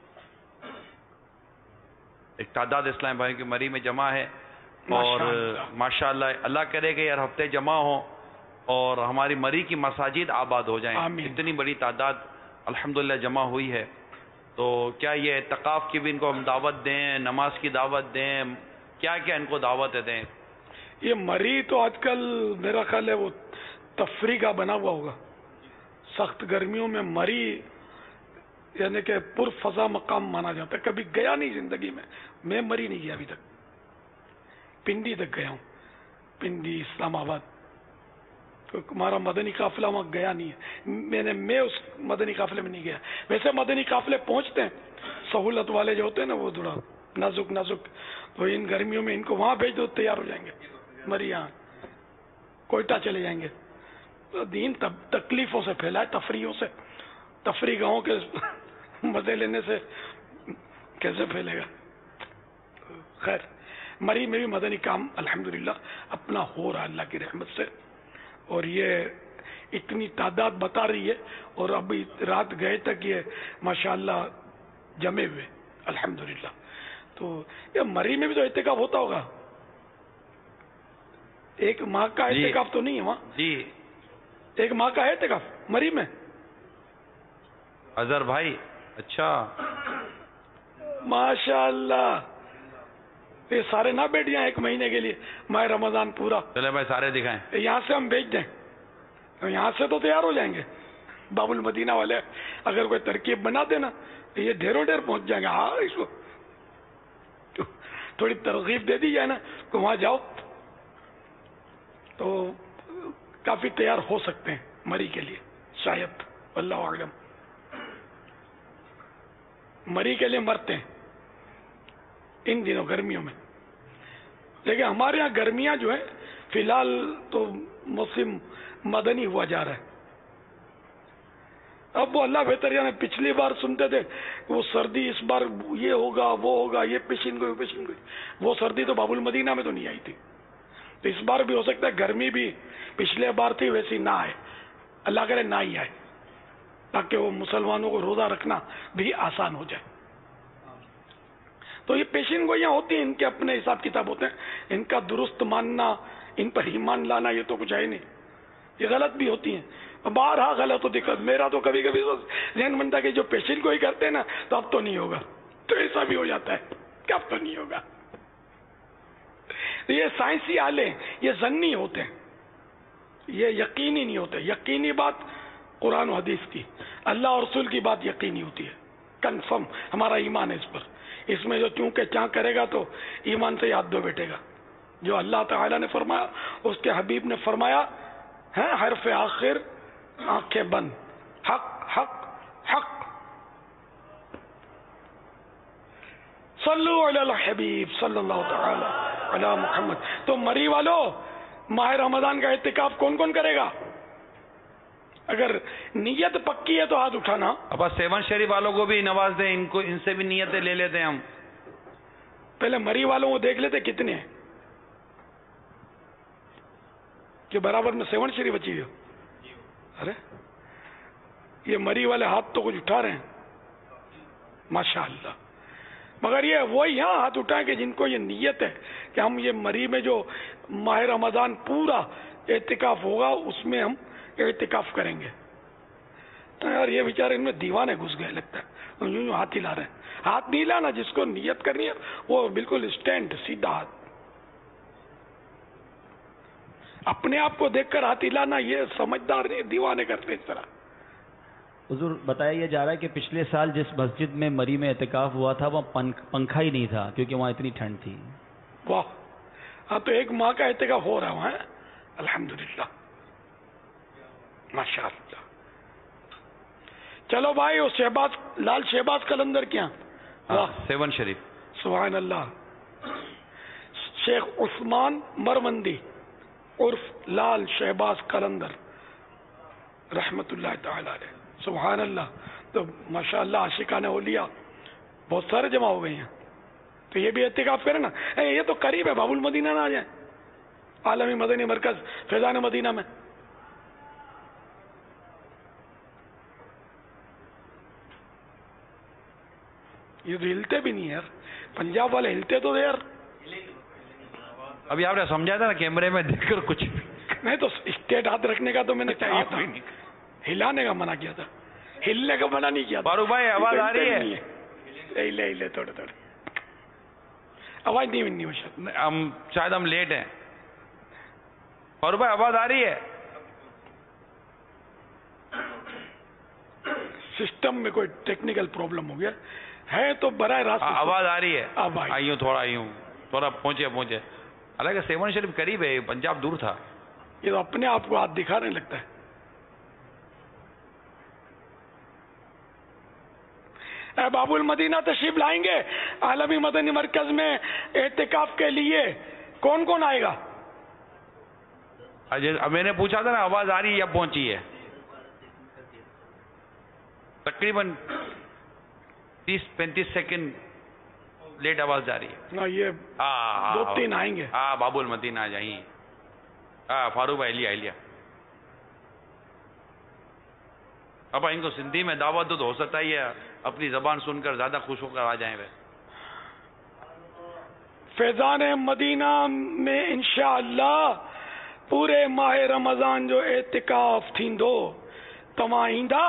[SPEAKER 14] ایک تعداد اسلامی بھائی کی مری میں جمع ہے, اور ماشاءاللہ اللہ کرے کہ ہر ہفتے جمع ہوں اور ہماری مری کی مساجد آباد ہو جائیں. اتنی بڑی تعداد الحمدللہ جمع ہوئی ہے. تو کیا یہ اعتکاف کی بھی ان کو ہم دعوت دیں, نماز کی دعوت دیں, کیا کیا ان کو دعوت دیں؟
[SPEAKER 1] یہ مری تو آج کل میرا خیال ہے وہ تفریح کا بنا ہوا ہوگا. سخت گرمیوں میں مری یعنی کہ پر فضا مقام مانا جاتا ہے. کبھی گیا نہیں زندگی میں مری نہیں گیا ابھی تک. پنڈی تک گیا ہوں, پنڈی اسلام آباد. ہمارا مدنی قافلہ وہاں گیا نہیں ہے. میں اس مدنی قافلے میں نہیں گیا. ویسے مدنی قافلے پہنچتے ہیں, سہولت والے جو ہوتے ہیں نا وہ تھوڑا نازک, تو ان گرمیوں میں ان کو وہاں بھیج دو, تیار ہو جائیں گے. مری یہاں کوئٹہ چلے جائیں گے. تو دین تکلیفوں سے پھیلا ہے, تفریحوں سے. تفریح گاہوں کے مزے لینے سے کیسے پھیلے گا. خیر, مری میں بھی مدنی کام الحمدللہ اپنا ہو رہا اللہ کی رحمت سے, اور یہ اتنی تعداد بتا رہی ہے, اور ابھی رات گئے تک یہ ماشاءاللہ جمے ہوئے الحمدللہ. تو یہ مری میں بھی تو اعتکاف ہوتا ہوگا. ایک ماہ کا اعتکاف تو نہیں ہے وہاں؟
[SPEAKER 14] جی,
[SPEAKER 1] ایک ماہ کا ہے اعتکاف مری میں.
[SPEAKER 14] اظہر بھائی اچھا
[SPEAKER 1] ماشاءاللہ. یہ سارے نہ بیٹھ جائیں ایک مہینے کے لیے, ماہ رمضان پورا.
[SPEAKER 14] چلے بھائی سارے دکھائیں.
[SPEAKER 1] یہاں سے ہم بھیج دیں, یہاں سے تو تیار ہو جائیں گے. باب المدینہ والے اگر کوئی ترکیب بنا دینا یہ ڈھیروں ڈھیر پہنچ جائیں گے. ہاں, اس کو تھوڑی ترغیب دے دی جائے نا کہ وہاں جاؤ, تو کافی تیار ہو سکتے ہیں مری کے لیے شاید. اللہ اعلم. مری کے لیے مرتے ہیں ان دنوں گرمیوں میں. لیکن ہمارے یہاں گرمیاں جو ہیں فی الحال تو موسم مدنی ہوا جا رہا ہے. اب وہ اللہ بہتر جانے, پچھلی بار سنتے تھے وہ سردی اس بار یہ ہوگا وہ ہوگا, یہ پیشین گوئی. وہ سردی تو باب المدینہ میں تو نہیں آئی تھی. تو اس بار بھی ہو سکتا ہے گرمی بھی پچھلے بار تھی ویسی نہ آئے, اللہ کرے نہ ہی آئے, تاکہ وہ مسلمانوں کو روزہ رکھنا بھی آسان ہو جائے. تو یہ پیشین گوئیاں ہوتی ہیں, ان کے اپنے حساب کتاب ہوتے ہیں. ان کا درست ماننا, ان پر ایمان لانا یہ تو کچھ ہے نہیں. یہ غلط بھی ہوتی ہیں, بارہا غلط ہوتی ہے. میرا تو کبھی کبھی ذہن بنتا ہے کہ جو پیشین گوئی کرتے ہیں نا تو اب تو نہیں ہوگا, تو ایسا بھی ہو جاتا ہے کہ اب تو نہیں ہوگا. یہ سائنسی آلے یہ ضنی ہوتے ہیں, یہ یقینی نہیں ہوتے. یقینی بات قرآن و حدیث کی, اللہ اور رسول کی بات یقینی ہوتی ہے, کنفرم. ہمارا ایمان ہے اس پر. اس میں جو چونکہ چاں کرے گا تو ایمان سے یاد دو بیٹھے گا. جو اللہ تعالیٰ نے فرمایا, اس کے حبیب نے فرمایا ہے, حرف آخر آنکھیں بند, حق حق حق. صلو علی الحبیب صلی اللہ تعالی علی محمد. تو مری والو ماہ رمضان کا اعتکاف کون کون کرے گا؟ اگر نیت پکی ہے تو ہاتھ اٹھانا.
[SPEAKER 14] اب 7 شریف والوں کو بھی نواز دیں, ان سے بھی نیتیں لے لیتے ہیں ہم.
[SPEAKER 1] پہلے مری والوں کو دیکھ لیتے کتنے ہیں کہ برابر میں 7 شریف بچی ہوئی. ارے یہ مری والے ہاتھ تو کچھ اٹھا رہے ہیں ماشاءاللہ. مگر یہ وہی یہاں ہاتھ اٹھائیں کہ جن کو یہ نیت ہے کہ ہم یہ مری میں جو ماہ رمضان پورا اعتکاف ہوگا اس میں ہم اعتکاف کریں گے. یار یہ بیچارے ان میں دیوانے گھس گئے لگتا ہے, یوں ہاتھ ہلا رہے ہیں. ہاتھ نہیں لانا, جس کو نیت کرنی ہے وہ بالکل اسٹینڈ سیدھا ہاتھ. اپنے آپ کو دیکھ کر ہاتھ ہلانا یہ سمجھدار نہیں, دیوانے کرتے اس طرح.
[SPEAKER 7] حضور بتایا یہ جا رہا ہے کہ پچھلے سال جس مسجد میں مری میں اعتکاف ہوا تھا وہ پنکھا ہی نہیں تھا کیونکہ وہاں اتنی ٹھنڈ تھی.
[SPEAKER 1] واہ, ہاں تو 1 ماہ کا اعتکاف ہو رہا وہاں, الحمدللہ ماشاء اللہ. چلو بھائی, وہ شہباز لال شہباز قلندر کیا
[SPEAKER 14] 7 شریف,
[SPEAKER 1] سبحان اللہ. شیخ عثمان مرمندی عرف لال شہباز قلندر رحمت اللہ تعالی علیہ, سبحان اللہ. تو ماشاء اللہ عاشقان اولیاء بہت سارے جمع ہو گئے ہیں, تو یہ بھی اعتکاف کریں نا. یہ تو قریب ہے, باب المدینہ نہ آ جائیں, عالمی مدنی مرکز فیضان مدینہ میں. یہ تو ہلتے بھی نہیں یار, پنجاب والے ہلتے تو یار.
[SPEAKER 14] ابھی آپ نے سمجھا تھا نا کیمرے میں دیکھ کر کچھ
[SPEAKER 1] نہیں, تو اسٹیٹ ہاتھ رکھنے کا تو میں نے کہا تھا, ہلانے کا منع کیا تھا, ہلنے کا منع نہیں کیا تھا.
[SPEAKER 14] فاروق بھائی آواز آ رہی ہے؟
[SPEAKER 1] ہلے تھوڑے تھوڑے, آواز نہیں بننی وہ
[SPEAKER 14] ہم شاید ہم لیٹ ہیں. فاروق بھائی آواز آ رہی ہے؟
[SPEAKER 1] سسٹم میں کوئی ٹیکنیکل پرابلم ہو گیا ہے تو براہ راست
[SPEAKER 14] آواز آ رہی ہے. آئیوں تھوڑا پہنچے. حالانکہ 7 شریف قریب ہے, پنجاب دور تھا.
[SPEAKER 1] یہ تو اپنے آپ کو ہاتھ دکھانے لگتا ہے. اے باب المدینہ تشریف لائیں گے عالمی مدنی مرکز میں اعتکاف کے لیے, کون کون آئے گا؟
[SPEAKER 14] میں نے پوچھا تھا نا آواز آ رہی ہے یا پہنچی ہے؟ تقریباً 30-35 سیکنڈ لیٹ آواز جا رہی ہے.
[SPEAKER 1] یہ 2-3 آئیں گے.
[SPEAKER 14] ہاں باب المدینہ آ جائیں. فاروق بھائی لیا اب ان کو سندھی میں دعوت دو تو ہو سکتا ہی ہے اپنی زبان سن کر زیادہ خوش ہو کر آ جائیں.
[SPEAKER 1] فیضان مدینہ میں انشاءاللہ پورے ماہ رمضان جو اعتکاف تھیندو تمام ایندا.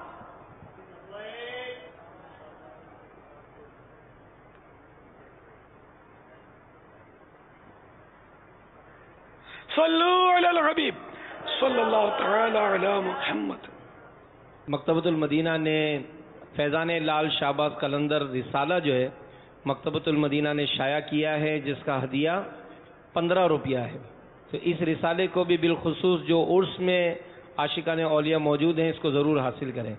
[SPEAKER 1] صلو علی الحبیب صلی اللہ تعالی علی محمد.
[SPEAKER 8] مکتبۃ المدینہ نے فیضان لال شہباز قلندر رسالہ جو ہے مکتبۃ المدینہ نے شائع کیا ہے, جس کا ہدیہ 15 روپیہ ہے. تو اس رسالے کو بھی بالخصوص جو عرس میں عاشقان اولیاء موجود ہیں اس کو ضرور حاصل کریں.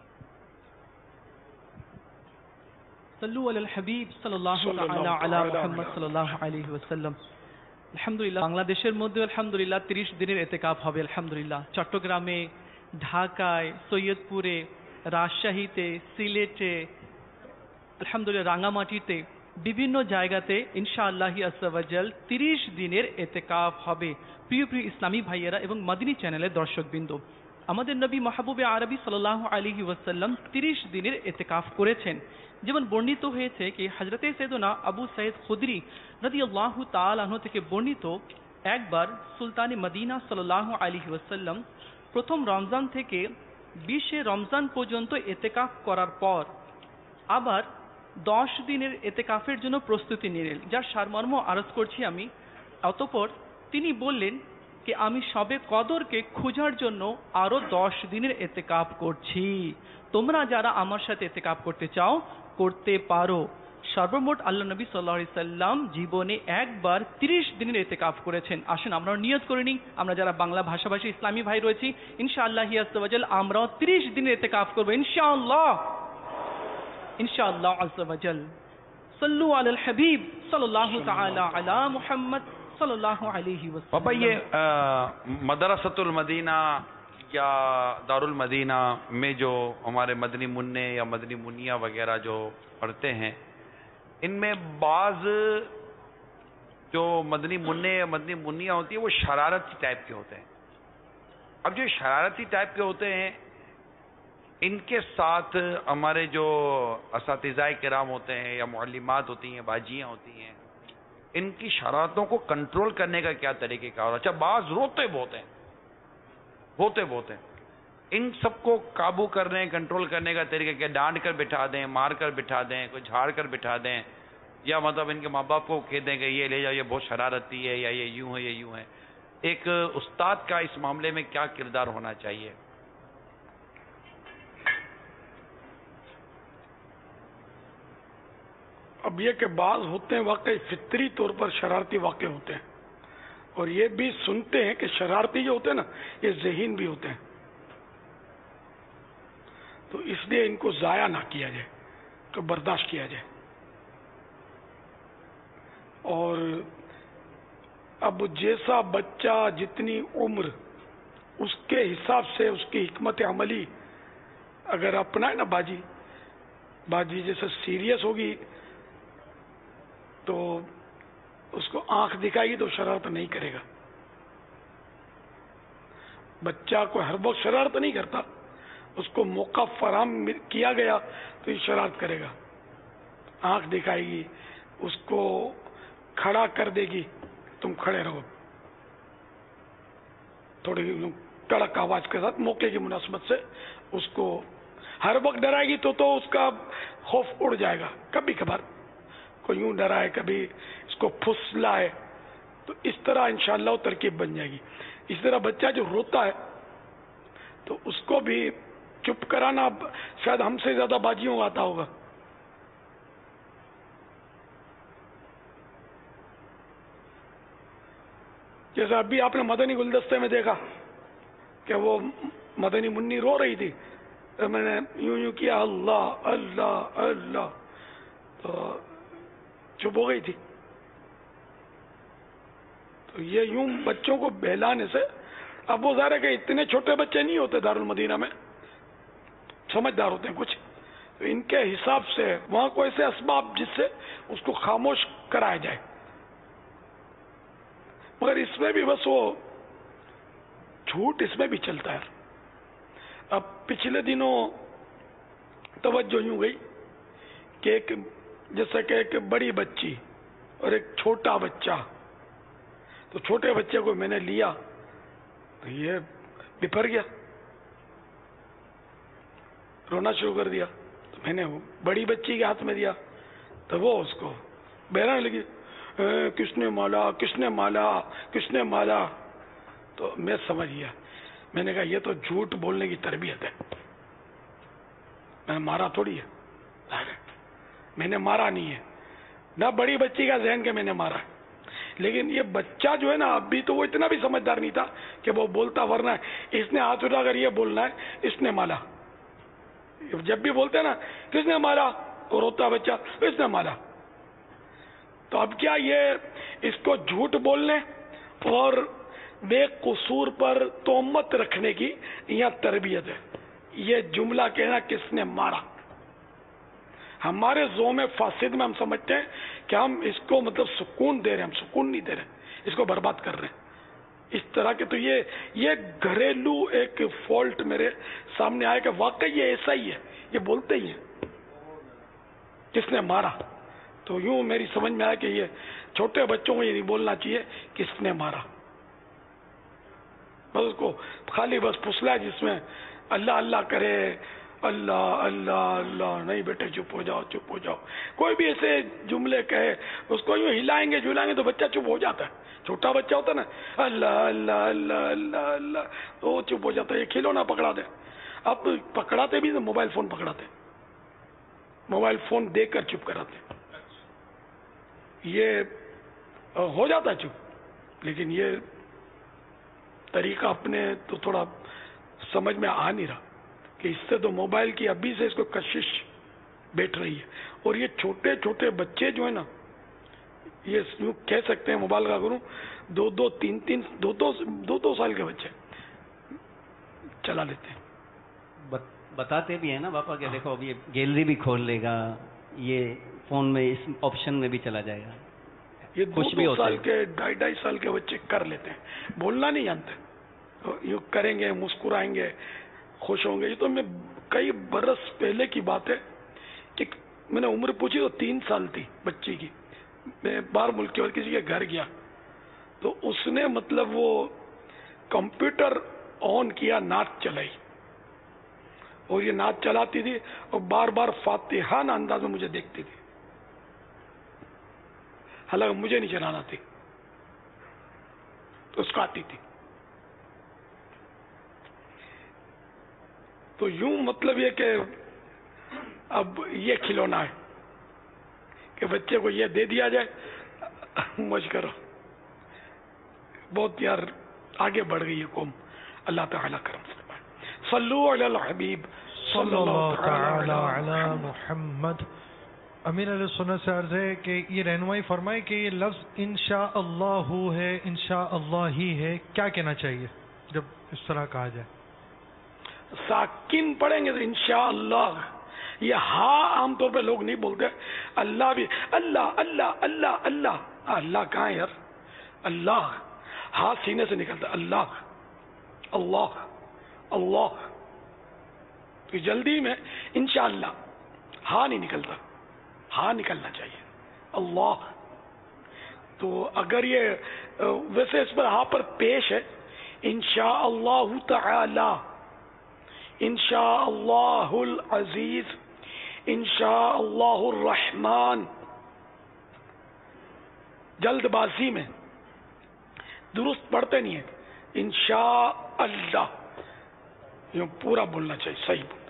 [SPEAKER 16] صلو علی الحبیب صلی اللہ علی محمد صلی اللہ علیہ وسلم. আলহামদুলিল্লাহ বাংলাদেশের মধ্যে আলহামদুলিল্লাহ 30 দিনের ইতিকাফ হবে আলহামদুলিল্লাহ. চট্টগ্রামে, ঢাকায়, সৈয়দপুরে, রাজশাহীতে, সিলেটে, আলহামদুলিল্লাহ রাঙ্গামাটিতে বিভিন্ন জায়গাতে ইনশাআল্লাহ আযজা ওয়া জাল 30 দিনের ইতিকাফ হবে. প্রিয় ইসলামী ভাইয়েরা এবং মাদিনী চ্যানেলের দর্শকবৃন্দ, আমাদের নবী মাহবুবে আরবি সাল্লাল্লাহু আলাইহি ওয়াসাল্লাম 30 দিনের ইতিকাফ করেছেন. যেমন বর্ণিত হয়েছে কি হযরতে সাইয়েদনা আবু সাঈদ খুদরি রাদিয়াল্লাহু তাআলা আনহু থেকে বর্ণিত, একবার সুলতানে মদিনা সাল্লাল্লাহু আলাইহি ওয়াসাল্লাম প্রথম রমজান থেকে 20 রমজান পর্যন্ত ইতিকাফ করার পর আবার 10 দিনের ইতিকাফের জন্য প্রস্তুতি নিলেন, যার সারমর্ম আরজ করছি আমি. অতঃপর তিনি বললেন कि আমি শবে কদরকে খোঁজার জন্য আরো 10 দিনের ইতিকাফ করছি, তোমরা যারা আমার সাথে ইতিকাফ করতে চাও করতে পারো. সর্বমোট আল্লাহ নবী সাল্লাল্লাহু আলাইহি সাল্লাম জীবনে একবার 30 দিনের ইতিকাফ করেছেন. আসুন আমরা নিয়ত করে নিই, আমরা যারা বাংলা ভাষাভাষী ইসলামী ভাই রয়েছি ইনশাআল্লাহ আযজা ওয়া জাল আমরাও 30 দিনের ইতিকাফ করব ইনশাআল্লাহ ইনশাআল্লাহ আযজা ওয়া জাল. সাল্লু আলাল হাবিব সাল্লাল্লাহু তাআলা আলা মুহাম্মদ सल्लल्लाहु अलैहि वसल्लम.
[SPEAKER 14] पापा ये मदरसतुल मदीना या दारुल मदीना में जो हमारे मदनी मुन्ने या मदनी मुनिया वगैरह जो पढ़ते हैं, इनमें बाज जो मदनी मुन्ने या मदनी मुनिया होती है वो शरारती टाइप के होते हैं. अब जो शरारती टाइप के होते हैं इनके साथ हमारे जो असातिज़ाए किराम होते हैं या मुअल्लिमात होती हैं, बाजियाँ होती हैं, ان کی شرارتوں کو کنٹرول کرنے کا کیا طریقہ کار. اچھا بعض روتے بہت ہیں, ان سب کو قابو کرنے کنٹرول کرنے کا طریقہ کیا؟ ڈانٹ کر بٹھا دیں, مار کر بٹھا دیں, کوئی جھاڑ کر بٹھا دیں, یا مطلب ان کے ماں باپ کو کہہ دیں کہ یہ لے جاؤ, یہ بہت شرارتی ہے, یا یہ یوں ہے, یہ یوں ہے. ایک استاد کا اس معاملے میں کیا کردار ہونا چاہیے؟
[SPEAKER 1] اب یہ کہ بعض ہوتے ہیں واقعی فطری طور پر شرارتی واقع ہوتے ہیں, اور یہ بھی سنتے ہیں کہ شرارتی جو ہوتے ہیں نا یہ ذہین بھی ہوتے ہیں, تو اس لیے ان کو ضائع نہ کیا جائے, تو برداشت کیا جائے. اور اب جیسا بچہ جتنی عمر اس کے حساب سے اس کی حکمت عملی اگر اپنائے نا باجی جیسے سیریس ہوگی تو اس کو آنکھ دکھائے گی تو شرارت نہیں کرے گا. بچہ کو ہر وقت شرارت نہیں کرتا, اس کو موقع فراہم کیا گیا تو یہ شرارت کرے گا. آنکھ دکھائے گی, اس کو کھڑا کر دے گی, تم کھڑے رہو, تھوڑی کڑک آواز کے ساتھ موقع کی مناسبت سے اس کو ہر وقت ڈرائے گی تو اس کا خوف اڑ جائے گا. کبھی کبھار کوئی یوں ڈرائے, کبھی اس کو پھسلائے, تو اس طرح انشاءاللہ وہ ترکیب بن جائے گی. اس طرح بچہ جو روتا ہے تو اس کو بھی چپ کرانا شاید ہم سے زیادہ باجیوں کو آتا ہوگا. جیسے ابھی آپ نے مدنی گلدستے میں دیکھا کہ وہ مدنی منی رو رہی تھی, میں نے یوں کیا اللہ اللہ اللہ, تو چپ ہو گئی تھی. تو یہ یوں بچوں کو بہلانے سے, اب وہ ظاہر ہے کہ اتنے چھوٹے بچے نہیں ہوتے دارالمدینہ میں, سمجھدار ہوتے ہیں کچھ, تو ان کے حساب سے وہاں کو ایسے اسباب جس سے اس کو خاموش کرایا جائے. مگر اس میں بھی بس وہ جھوٹ اس میں بھی چلتا ہے. اب پچھلے دنوں توجہ یوں گئی کہ ایک جیسا کہ ایک بڑی بچی اور ایک چھوٹا بچہ, تو چھوٹے بچے کو میں نے لیا تو یہ بپھر گیا, رونا شروع کر دیا. تو میں نے بڑی بچی کے ہاتھ میں دیا تو وہ اس کو بہرانے لگی, کس نے مالا کس نے مالا کس نے مالا. تو میں سمجھ گیا, میں نے کہا یہ تو جھوٹ بولنے کی تربیت ہے. میں نے مارا تھوڑی ہے, میں نے مارا نہیں ہے, نہ بڑی بچی کا ذہن کہ میں نے مارا ہے. لیکن یہ بچہ جو ہے نا ابھی تو وہ اتنا بھی سمجھدار نہیں تھا کہ وہ بولتا, ورنہ اس نے ہاتھ اٹھا کر یہ بولنا ہے اس نے مالا. جب بھی بولتے ہیں نا کس نے مارا, اور روتا بچہ اس نے مارا. تو اب کیا یہ اس کو جھوٹ بولنے اور بے قصور پر تہمت رکھنے کی یہ تربیت ہے. یہ جملہ کہنا کس نے مارا, ہمارے ذوق میں فاسد میں ہم سمجھتے ہیں کہ ہم اس کو مطلب سکون دے رہے ہیں, ہم سکون نہیں دے رہے, اس کو برباد کر رہے ہیں. اس طرح کے تو یہ گھریلو ایک فالٹ میرے سامنے آیا کہ واقعی یہ ایسا ہی ہے, یہ بولتے ہی ہیں کس نے مارا. تو یوں میری سمجھ میں آیا کہ یہ چھوٹے بچوں کو یہ نہیں بولنا چاہیے کس نے مارا, بس اس کو خالی بس پھسلا جس میں اللہ اللہ کرے, اللہ اللہ اللہ, نہیں بیٹے چپ ہو جاؤ چپ ہو جاؤ. کوئی بھی ایسے جملے کہے اس کو یوں ہلائیں گے جھلائیں گے تو بچہ چپ ہو جاتا ہے. چھوٹا بچہ ہوتا ہے نا اللہ اللہ اللہ اللہ اللہ, تو چپ ہو جاتا ہے. یہ کھلونا پکڑا دے, اب پکڑاتے بھی موبائل فون پکڑاتے, موبائل فون دے کر چپ کراتے, یہ ہو جاتا ہے چپ. لیکن یہ طریقہ اپنے تو تھوڑا سمجھ میں آ نہیں رہا کہ اس سے تو موبائل کی ابھی سے اس کو کشش بیٹھ رہی ہے. اور یہ چھوٹے چھوٹے بچے جو ہیں نا, یہ یوں کہہ سکتے ہیں مبالغہ کروں, دو دو سال کے بچے چلا لیتے ہیں.
[SPEAKER 11] بتاتے بھی ہیں نا پاپا کہ دیکھو اب یہ گیلری بھی کھول لے گا, یہ فون میں اس آپشن میں بھی چلا جائے گا.
[SPEAKER 1] یہ دو سال کے 2.5 سال کے بچے کر لیتے ہیں, بولنا نہیں جانتے, یوں کریں گے, مسکرائیں گے, خوش ہوں گے. یہ تو میں کئی برس پہلے کی بات ہے کہ میں نے عمر پوچھی تو 3 سال تھی بچی کی, میں باہر ملک کے کسی کے گھر گیا تو اس نے مطلب وہ کمپیوٹر آن کیا، نعت چلائی، اور یہ نعت چلاتی تھی اور بار بار فاتحانہ انداز میں مجھے دیکھتی تھی، حالانکہ مجھے نہیں چلانا تھی، تو اس کو آتی تھی. تو یوں مطلب یہ کہ اب یہ کھلونا ہے کہ بچے کو یہ دے دیا جائے، موج کرو. بہت یار آگے بڑھ گئی ہے قوم. اللہ تعالیٰ کرم فرمائے. صلو علی الحبیب
[SPEAKER 15] صلی اللہ تعالی علی محمد. امیر علیہ سنت سے عرض ہے کہ یہ رہنمائی فرمائے کہ یہ لفظ انشاءاللہ ہے، انشاءاللہ ہی ہے، کیا کہنا چاہیے جب اس طرح کہا جائے؟
[SPEAKER 1] ساکن پڑھیں گے تو انشاءاللہ. یہ ہاں عام طور پہ لوگ نہیں بولتے. اللہ بھی اللہ اللہ اللہ اللہ. اللہ کہاں ہے یار؟ اللہ ہاں سینے سے نکلتا، اللہ اللہ اللہ. تو جلدی میں انشاءاللہ ہاں نہیں نکلتا، ہاں نکلنا چاہیے اللہ. تو اگر یہ ویسے اس پر ہاں پر پیش ہے انشاءاللہ تعالی، انشاءاللہ العزیز، انشاءاللہ الرحمن. جلد بازی میں درست پڑھتے نہیں ہیں، انشاءاللہ یہ پورا بولنا چاہیے، صحیح بولنا.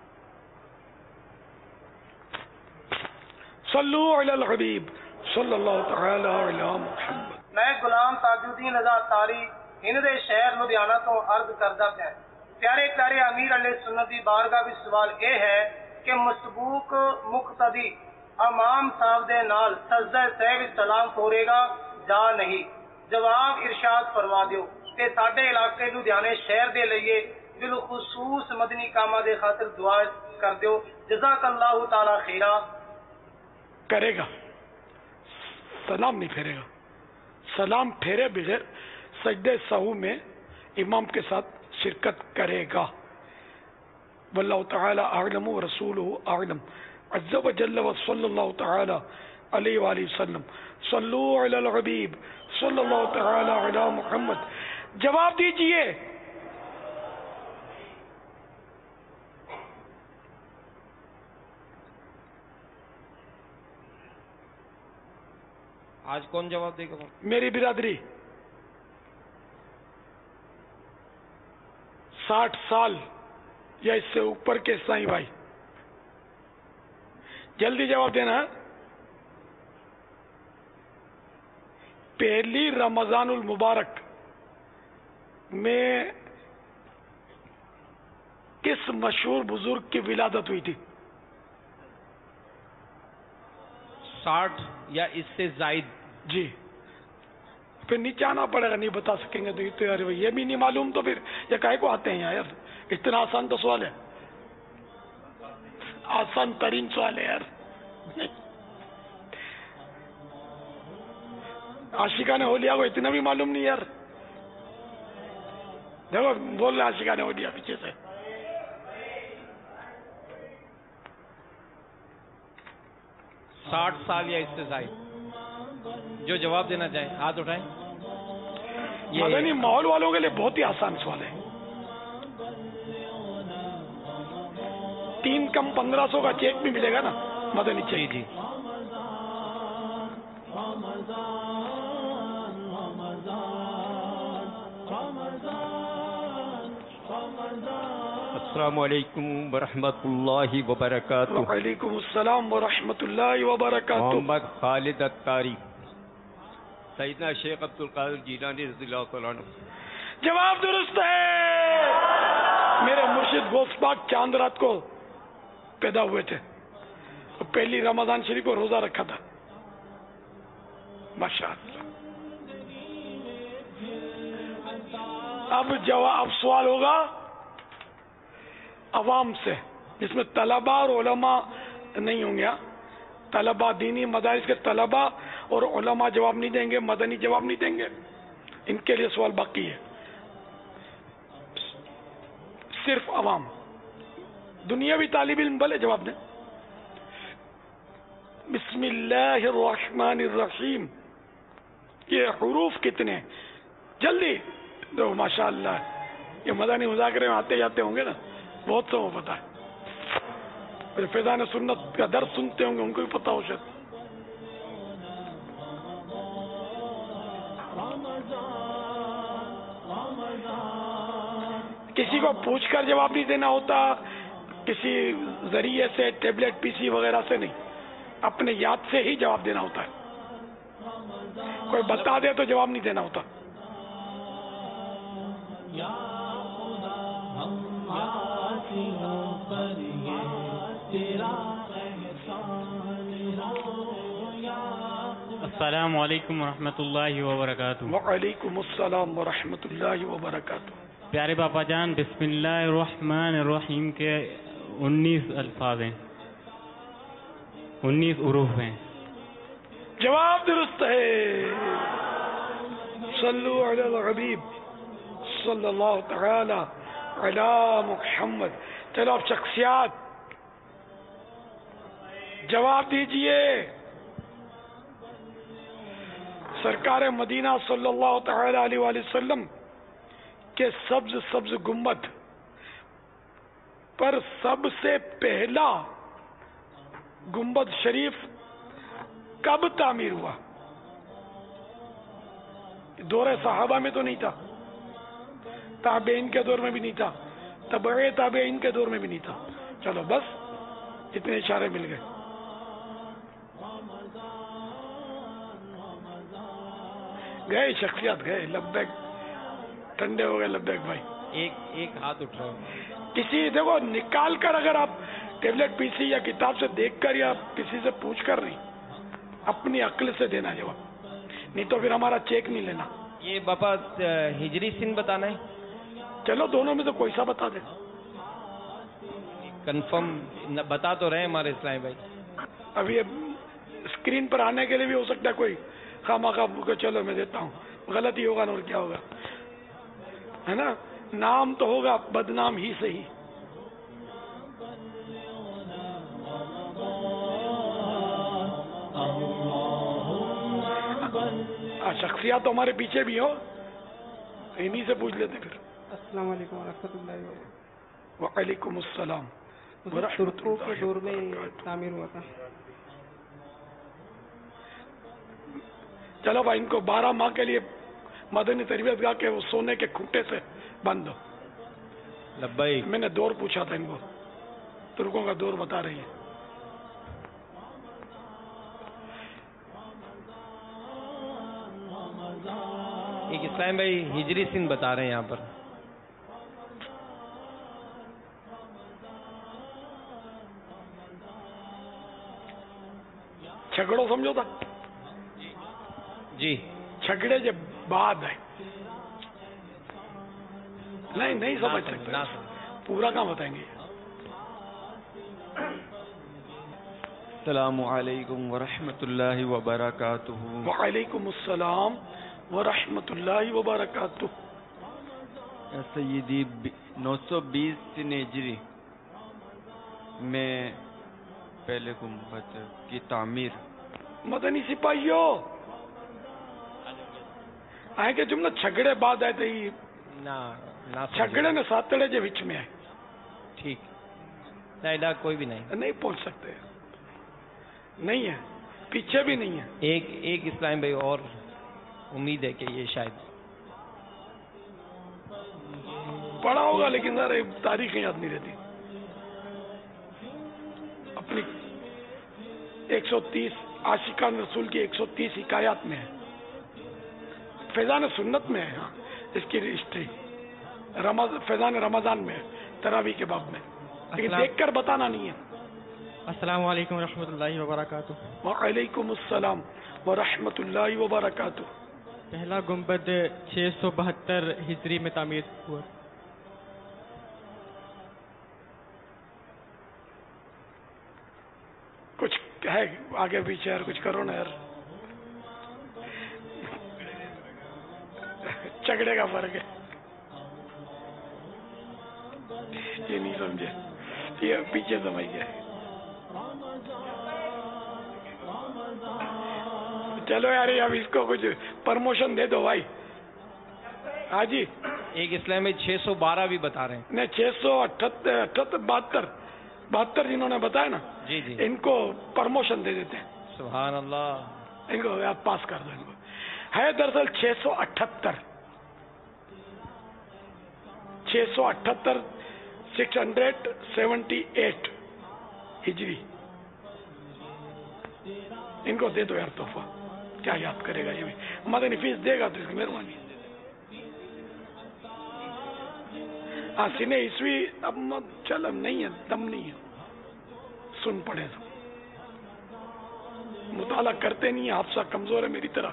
[SPEAKER 1] صلو علی الحبیب صلی اللہ تعالی علی محمد.
[SPEAKER 19] میں غلام تاج الدین رضا تاری ہند شہر لدھیانہ تو عرض کردہ ہے. پیارے پیارے امیر علیہ سنت دی بارگاہ بھی سوال یہ ہے کہ مسبوق مقتدی امام صاحب دے نال سجدہ سہو سلام پورے گا یا نہیں؟ جواب ارشاد فرما دیو تے ساڈے علاقے لدھیانے شہر دے لئیے بالخصوص مدنی کامہ دے خاطر دعا کر دیو. جزاک اللہ تعالی خیرہ.
[SPEAKER 1] کرے گا، سلام نہیں پھیرے گا. سلام پھیرے بغیر سجدہ سہو میں امام کے ساتھ شرکت کرے گا. واللہ تعالی اعلم ورسولہ اعلم عز و جل وصلی اللہ تعالی علیہ وآلہ وسلم. صلو علی الحبیب صلی اللہ تعالی علی محمد. جواب دیجئے.
[SPEAKER 8] آج کون جواب دے گا؟
[SPEAKER 1] میری برادری 60 سال یا اس سے اوپر کے سائیں بھائی جلدی جواب دینا ہے. پہلی رمضان المبارک میں کس مشہور بزرگ کی ولادت ہوئی تھی؟
[SPEAKER 8] 60 یا اس سے زائد.
[SPEAKER 1] جی پھر نیچے آنا پڑے گا، نہیں بتا سکیں گے تو یہ تو یار یہ بھی نہیں معلوم تو پھر یہ کہے کو آتے ہیں یار. اتنا آسان تو سوال ہے، آسان ترین سوال ہے یار. عاشقہ نے ہو لیا کو اتنا بھی معلوم نہیں یار. دیکھو بول رہے عاشقہ نے ہو لیا پیچھے سے.
[SPEAKER 8] ساٹھ سال یا اس سے زائد. جو جواب دینا چاہیں ہاتھ اٹھائیں.
[SPEAKER 1] مدنی ماحول والوں کے لیے بہت ہی آسان سوال ہے. 3 کم 1500 کا چیک بھی ملے گا نا مدنی چیک.
[SPEAKER 8] جی السلام علیکم ورحمۃ اللہ وبرکاتہ.
[SPEAKER 1] وعلیکم السلام ورحمۃ اللہ وبرکاتہ.
[SPEAKER 8] محمد خالد اتاری. سیدنا شیخ عبد القادر جیلانی رضی اللہ تعالیٰ عنہ.
[SPEAKER 1] جواب درست ہے. میرے مرشد غوث پاک چاند رات کو پیدا ہوئے تھے، پہلی رمضان شریف کو روزہ رکھا تھا. ماشاءاللہ. اب سوال ہوگا عوام سے، جس میں طلباء اور علماء نہیں ہوں گے. طلباء دینی مدارس کے طلباء اور علماء جواب نہیں دیں گے، مدنی جواب نہیں دیں گے. ان کے لیے سوال باقی ہے. صرف عوام، دنیاوی طالب علم بھلے جواب دیں. بسم اللہ الرحمن الرحیم، یہ حروف کتنے؟ جلدی دو، ماشاء اللہ، یہ مدنی مذاکرے میں آتے جاتے ہوں گے نا، بہت سے کو پتا ہے، فیضان سنت کا درس سنتے ہوں گے، ان کو بھی پتا ہو شاید۔ کسی کو پوچھ کر جواب نہیں دینا ہوتا، کسی ذریعے سے، ٹیبلٹ، پی سی وغیرہ سے نہیں، اپنے یاد سے ہی جواب دینا ہوتا ہے، کوئی بتا دے تو جواب نہیں دینا ہوتا۔
[SPEAKER 6] السلام علیکم ورحمۃ اللہ وبرکاتہ۔
[SPEAKER 1] وعلیکم السلام ورحمۃ اللہ وبرکاتہ۔
[SPEAKER 6] پیارے باپا جان، بسم اللہ الرحمن الرحیم کے 19 الفاظ ہیں، 19 حروف ہیں۔
[SPEAKER 1] جواب درست ہے، صلو علی الحبیب صلی اللہ تعالی علی محمد۔ چلو اب شخصیات جواب دیجئے۔ سرکار مدینہ صلی اللہ تعالی علیہ وآلہ وسلم کے سبز سبز گنبد پر سب سے پہلا گنبد شریف کب تعمیر ہوا؟ دور صحابہ میں تو نہیں تھا، تابعین کے دور میں بھی نہیں تھا، تبع تابعین کے دور میں بھی نہیں تھا۔ چلو بس اتنے اشارے مل گئے۔ گئے شخصیات گئے، لبیک ٹھنڈے ہو گئے، لبیک بھائی۔
[SPEAKER 8] ایک ہاتھ اٹھ رہا ہے
[SPEAKER 1] کسی دیکھو نکال کر، اگر آپ ٹیبلٹ پی سی یا کتاب سے دیکھ کر یا کسی سے پوچھ کر نہیں، اپنی عقل سے دینا جواب، نہیں تو پھر ہمارا چیک نہیں لینا۔
[SPEAKER 8] یہ باپا ہجری سن بتانا ہے؟
[SPEAKER 1] چلو دونوں میں تو کوئی سا بتا دے،
[SPEAKER 8] کنفرم بتا تو رہے ہمارے اسلامی بھائی۔
[SPEAKER 1] ابھی اسکرین پر آنے کے لیے بھی ہو سکتا ہے کوئی خواہ، چلو میں دیتا ہوں، غلط ہی ہوگا نا، اور کیا ہوگا، ہے نا؟ نام تو ہوگا بدنام ہی صحیح۔ شخصیات تو ہمارے پیچھے بھی ہو، انہی سے پوچھ لیتے پھر۔
[SPEAKER 9] السلام علیکم ورحمۃ اللہ وبرکاتہ۔
[SPEAKER 1] وعلیکم السلام
[SPEAKER 9] ترکوں کے دور میں تعمیر ہوا تھا۔
[SPEAKER 1] چلو بھائی، ان کو 12 ماہ کے لیے مدنی تربیت گاہ کے وہ سونے کے کھوٹے سے بند دو۔
[SPEAKER 8] لبیک۔
[SPEAKER 1] میں نے دور پوچھا تھا ان کو، ترکوں کا دور بتا رہی ہے۔
[SPEAKER 8] ایک اسلام بھائی ہجری سن بتا رہے ہیں یہاں پر۔
[SPEAKER 1] چھگڑو سمجھو تھا؟
[SPEAKER 8] جی،
[SPEAKER 1] چھگڑے جب بعد ہے، نہیں سمجھ سکتے، پورا کام بتائیں گے۔
[SPEAKER 10] السلام علیکم ورحمۃ اللہ وبرکاتہ۔
[SPEAKER 1] وعلیکم السلام ورحمۃ اللہ وبرکاتہ۔
[SPEAKER 10] سیدی 920 ہجری میں پہلے گنبد کی تعمیر۔
[SPEAKER 1] مدنی سپاہیوں آئے کہ جملہ چھگڑے بعد آئے تھے، چھگڑے نے ساتڑے جو وچ میں آئے۔
[SPEAKER 8] ٹھیک، کوئی بھی نہیں
[SPEAKER 1] پہنچ سکتے، نہیں ہے، پیچھے بھی نہیں ہے۔
[SPEAKER 8] ایک اسلام بھائی اور امید ہے کہ یہ شاید
[SPEAKER 1] پڑھا ہوگا، لیکن ذرا تاریخیں یاد نہیں رہتی۔ اپنی 130 عاشقان رسول کی 130 حکایات میں ہے، فیضان سنت میں ہے، اس کی ہسٹری فیضان رمضان میں ہے، تراویح کے باب میں، لیکن دیکھ کر بتانا نہیں ہے۔
[SPEAKER 9] السلام علیکم ورحمۃ اللہ وبرکاتہ۔
[SPEAKER 1] وعلیکم السلام ورحمۃ اللہ وبرکاتہ۔
[SPEAKER 9] پہلا گنبد 672 ہجری میں تعمیر ہوا۔
[SPEAKER 1] کچھ ہے آگے پیچھے یار، کچھ کرو نا یار، جھگڑے کا فرق ہے، یہ نہیں سمجھے، یہ پیچھے سمجھ گئے۔ چلو یار اب اس کو کچھ پرموشن دے دو بھائی. ہاں جی
[SPEAKER 8] ایک اسلام میں 612 بھی بتا رہے ہیں.
[SPEAKER 1] نہیں 678 72 جنہوں نے بتایا نا
[SPEAKER 8] جی جی
[SPEAKER 1] ان کو پرموشن دے دیتے ہیں.
[SPEAKER 8] سبحان اللہ.
[SPEAKER 1] ان کو آپ پاس کر دو. ان کو ہے دراصل 678 678 ہجری. ان کو دے دو یار تحفہ. کیا یاد کرے گا یہ بھی, مدنی فیس دے گا تو اس کی مہربانی. ہاں سینے عیسوی اب چل اب نہیں ہے, دم نہیں ہے, سن پڑے تو مطالعہ کرتے نہیں ہیں. حافظہ کمزور ہے میری طرح.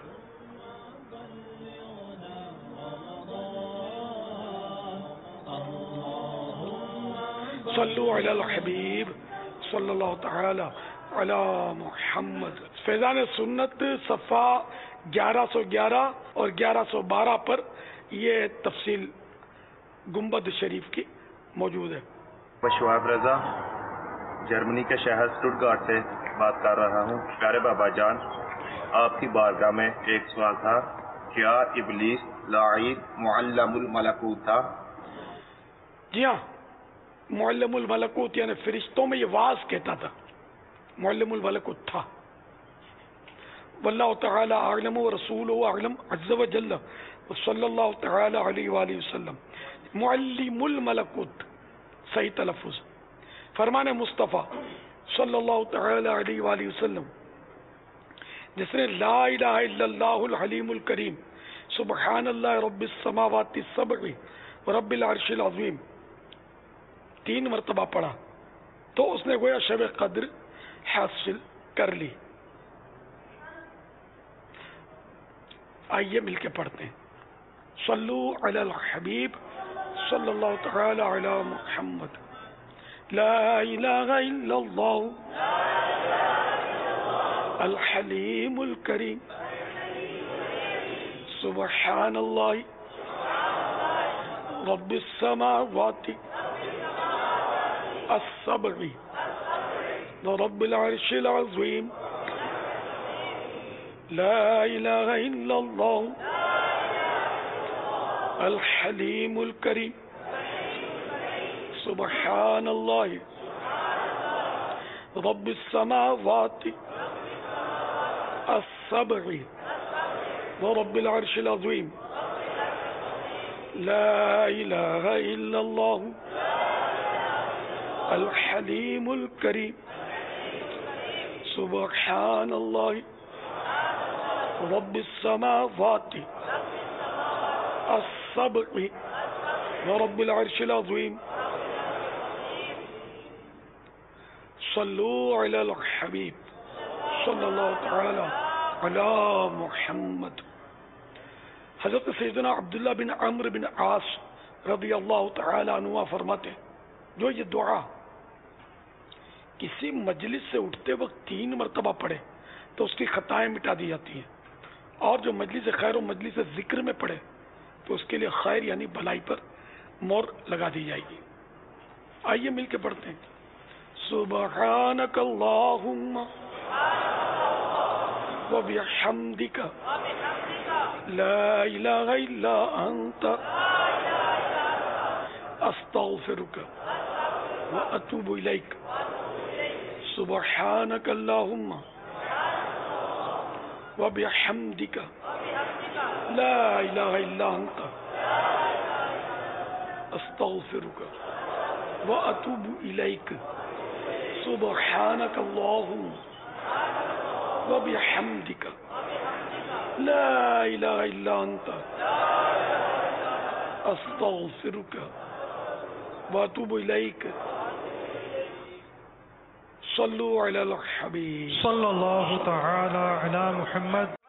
[SPEAKER 1] صلو علی الحبیب صلی اللہ تعالی علی محمد. فیضان سنت صفحہ 1111 اور 1112 پر یہ تفصیل گنبد شریف کی موجود ہے.
[SPEAKER 12] شعیب رضا جرمنی کے شہر اسٹوٹگارٹ سے بات کر رہا ہوں. پیارے بابا جان, آپ کی بارگاہ میں ایک سوال تھا, کیا ابلیس لعین معلم الملکوت تھا؟
[SPEAKER 1] جی ہاں, معلم الملکوت یعنی فرشتوں میں یہ واز کہتا تھا, معلم الملکوت تھا. واللہ تعالی اعلم ورسولہ اعلم عز وجل صلی اللہ تعالی علیہ وآلہ وسلم. معلم الملکوت صحیح تلفظ. فرمان مصطفیٰ صلی اللہ تعالی علیہ وآلہ وسلم جس نے لا الہ الا اللہ الحلیم الکریم سبحان اللہ رب السماوات السبع ورب العرش العظیم 3 مرتبہ پڑھا تو اس نے گویا شب قدر حاصل کر لی. آئیے مل کے پڑھتے ہیں. صلو علی الحبیب صلی اللہ تعالی علی محمد. لا الہ الا اللہ الحلیم الکریم سبحان اللہ رب السماوات السبع ورب العرش العظیم. لا الہ الا اللہ الحلیم الکریم سبحان اللہ رب السماوات السبع ورب العرش العظیم. لا الہ الا اللہ الحلیم الکریم سبحان اللہ رب السماوات السبع ورب العرش العظیم. صلو علی الحبیب صلی اللہ تعالی علی محمد. حضرت سیدنا عبداللہ بن عمرو بن عاص رضی اللہ تعالی عنہ فرماتے جو یہ دعا کسی مجلس سے اٹھتے وقت 3 مرتبہ پڑھے تو اس کی خطائیں مٹا دی جاتی ہیں, اور جو مجلس خیر و مجلس ذکر میں پڑھے تو اس کے لیے خیر یعنی بھلائی پر مور لگا دی جائے گی. آئیے مل کے پڑھتے ہیں. سبحانک اللہم وبحمدک لا الہ الا انت استغفرک واتوب الیک. سبحانک اللہم وبحمدک لا الہ الا انت استغفرک واتوب الیک. سبحانک اللہم وبحمدک لا الہ الا انت استغفرک واتوب الیک. صلو علی الحبیب
[SPEAKER 15] صلی اللہ تعالی علی محمد.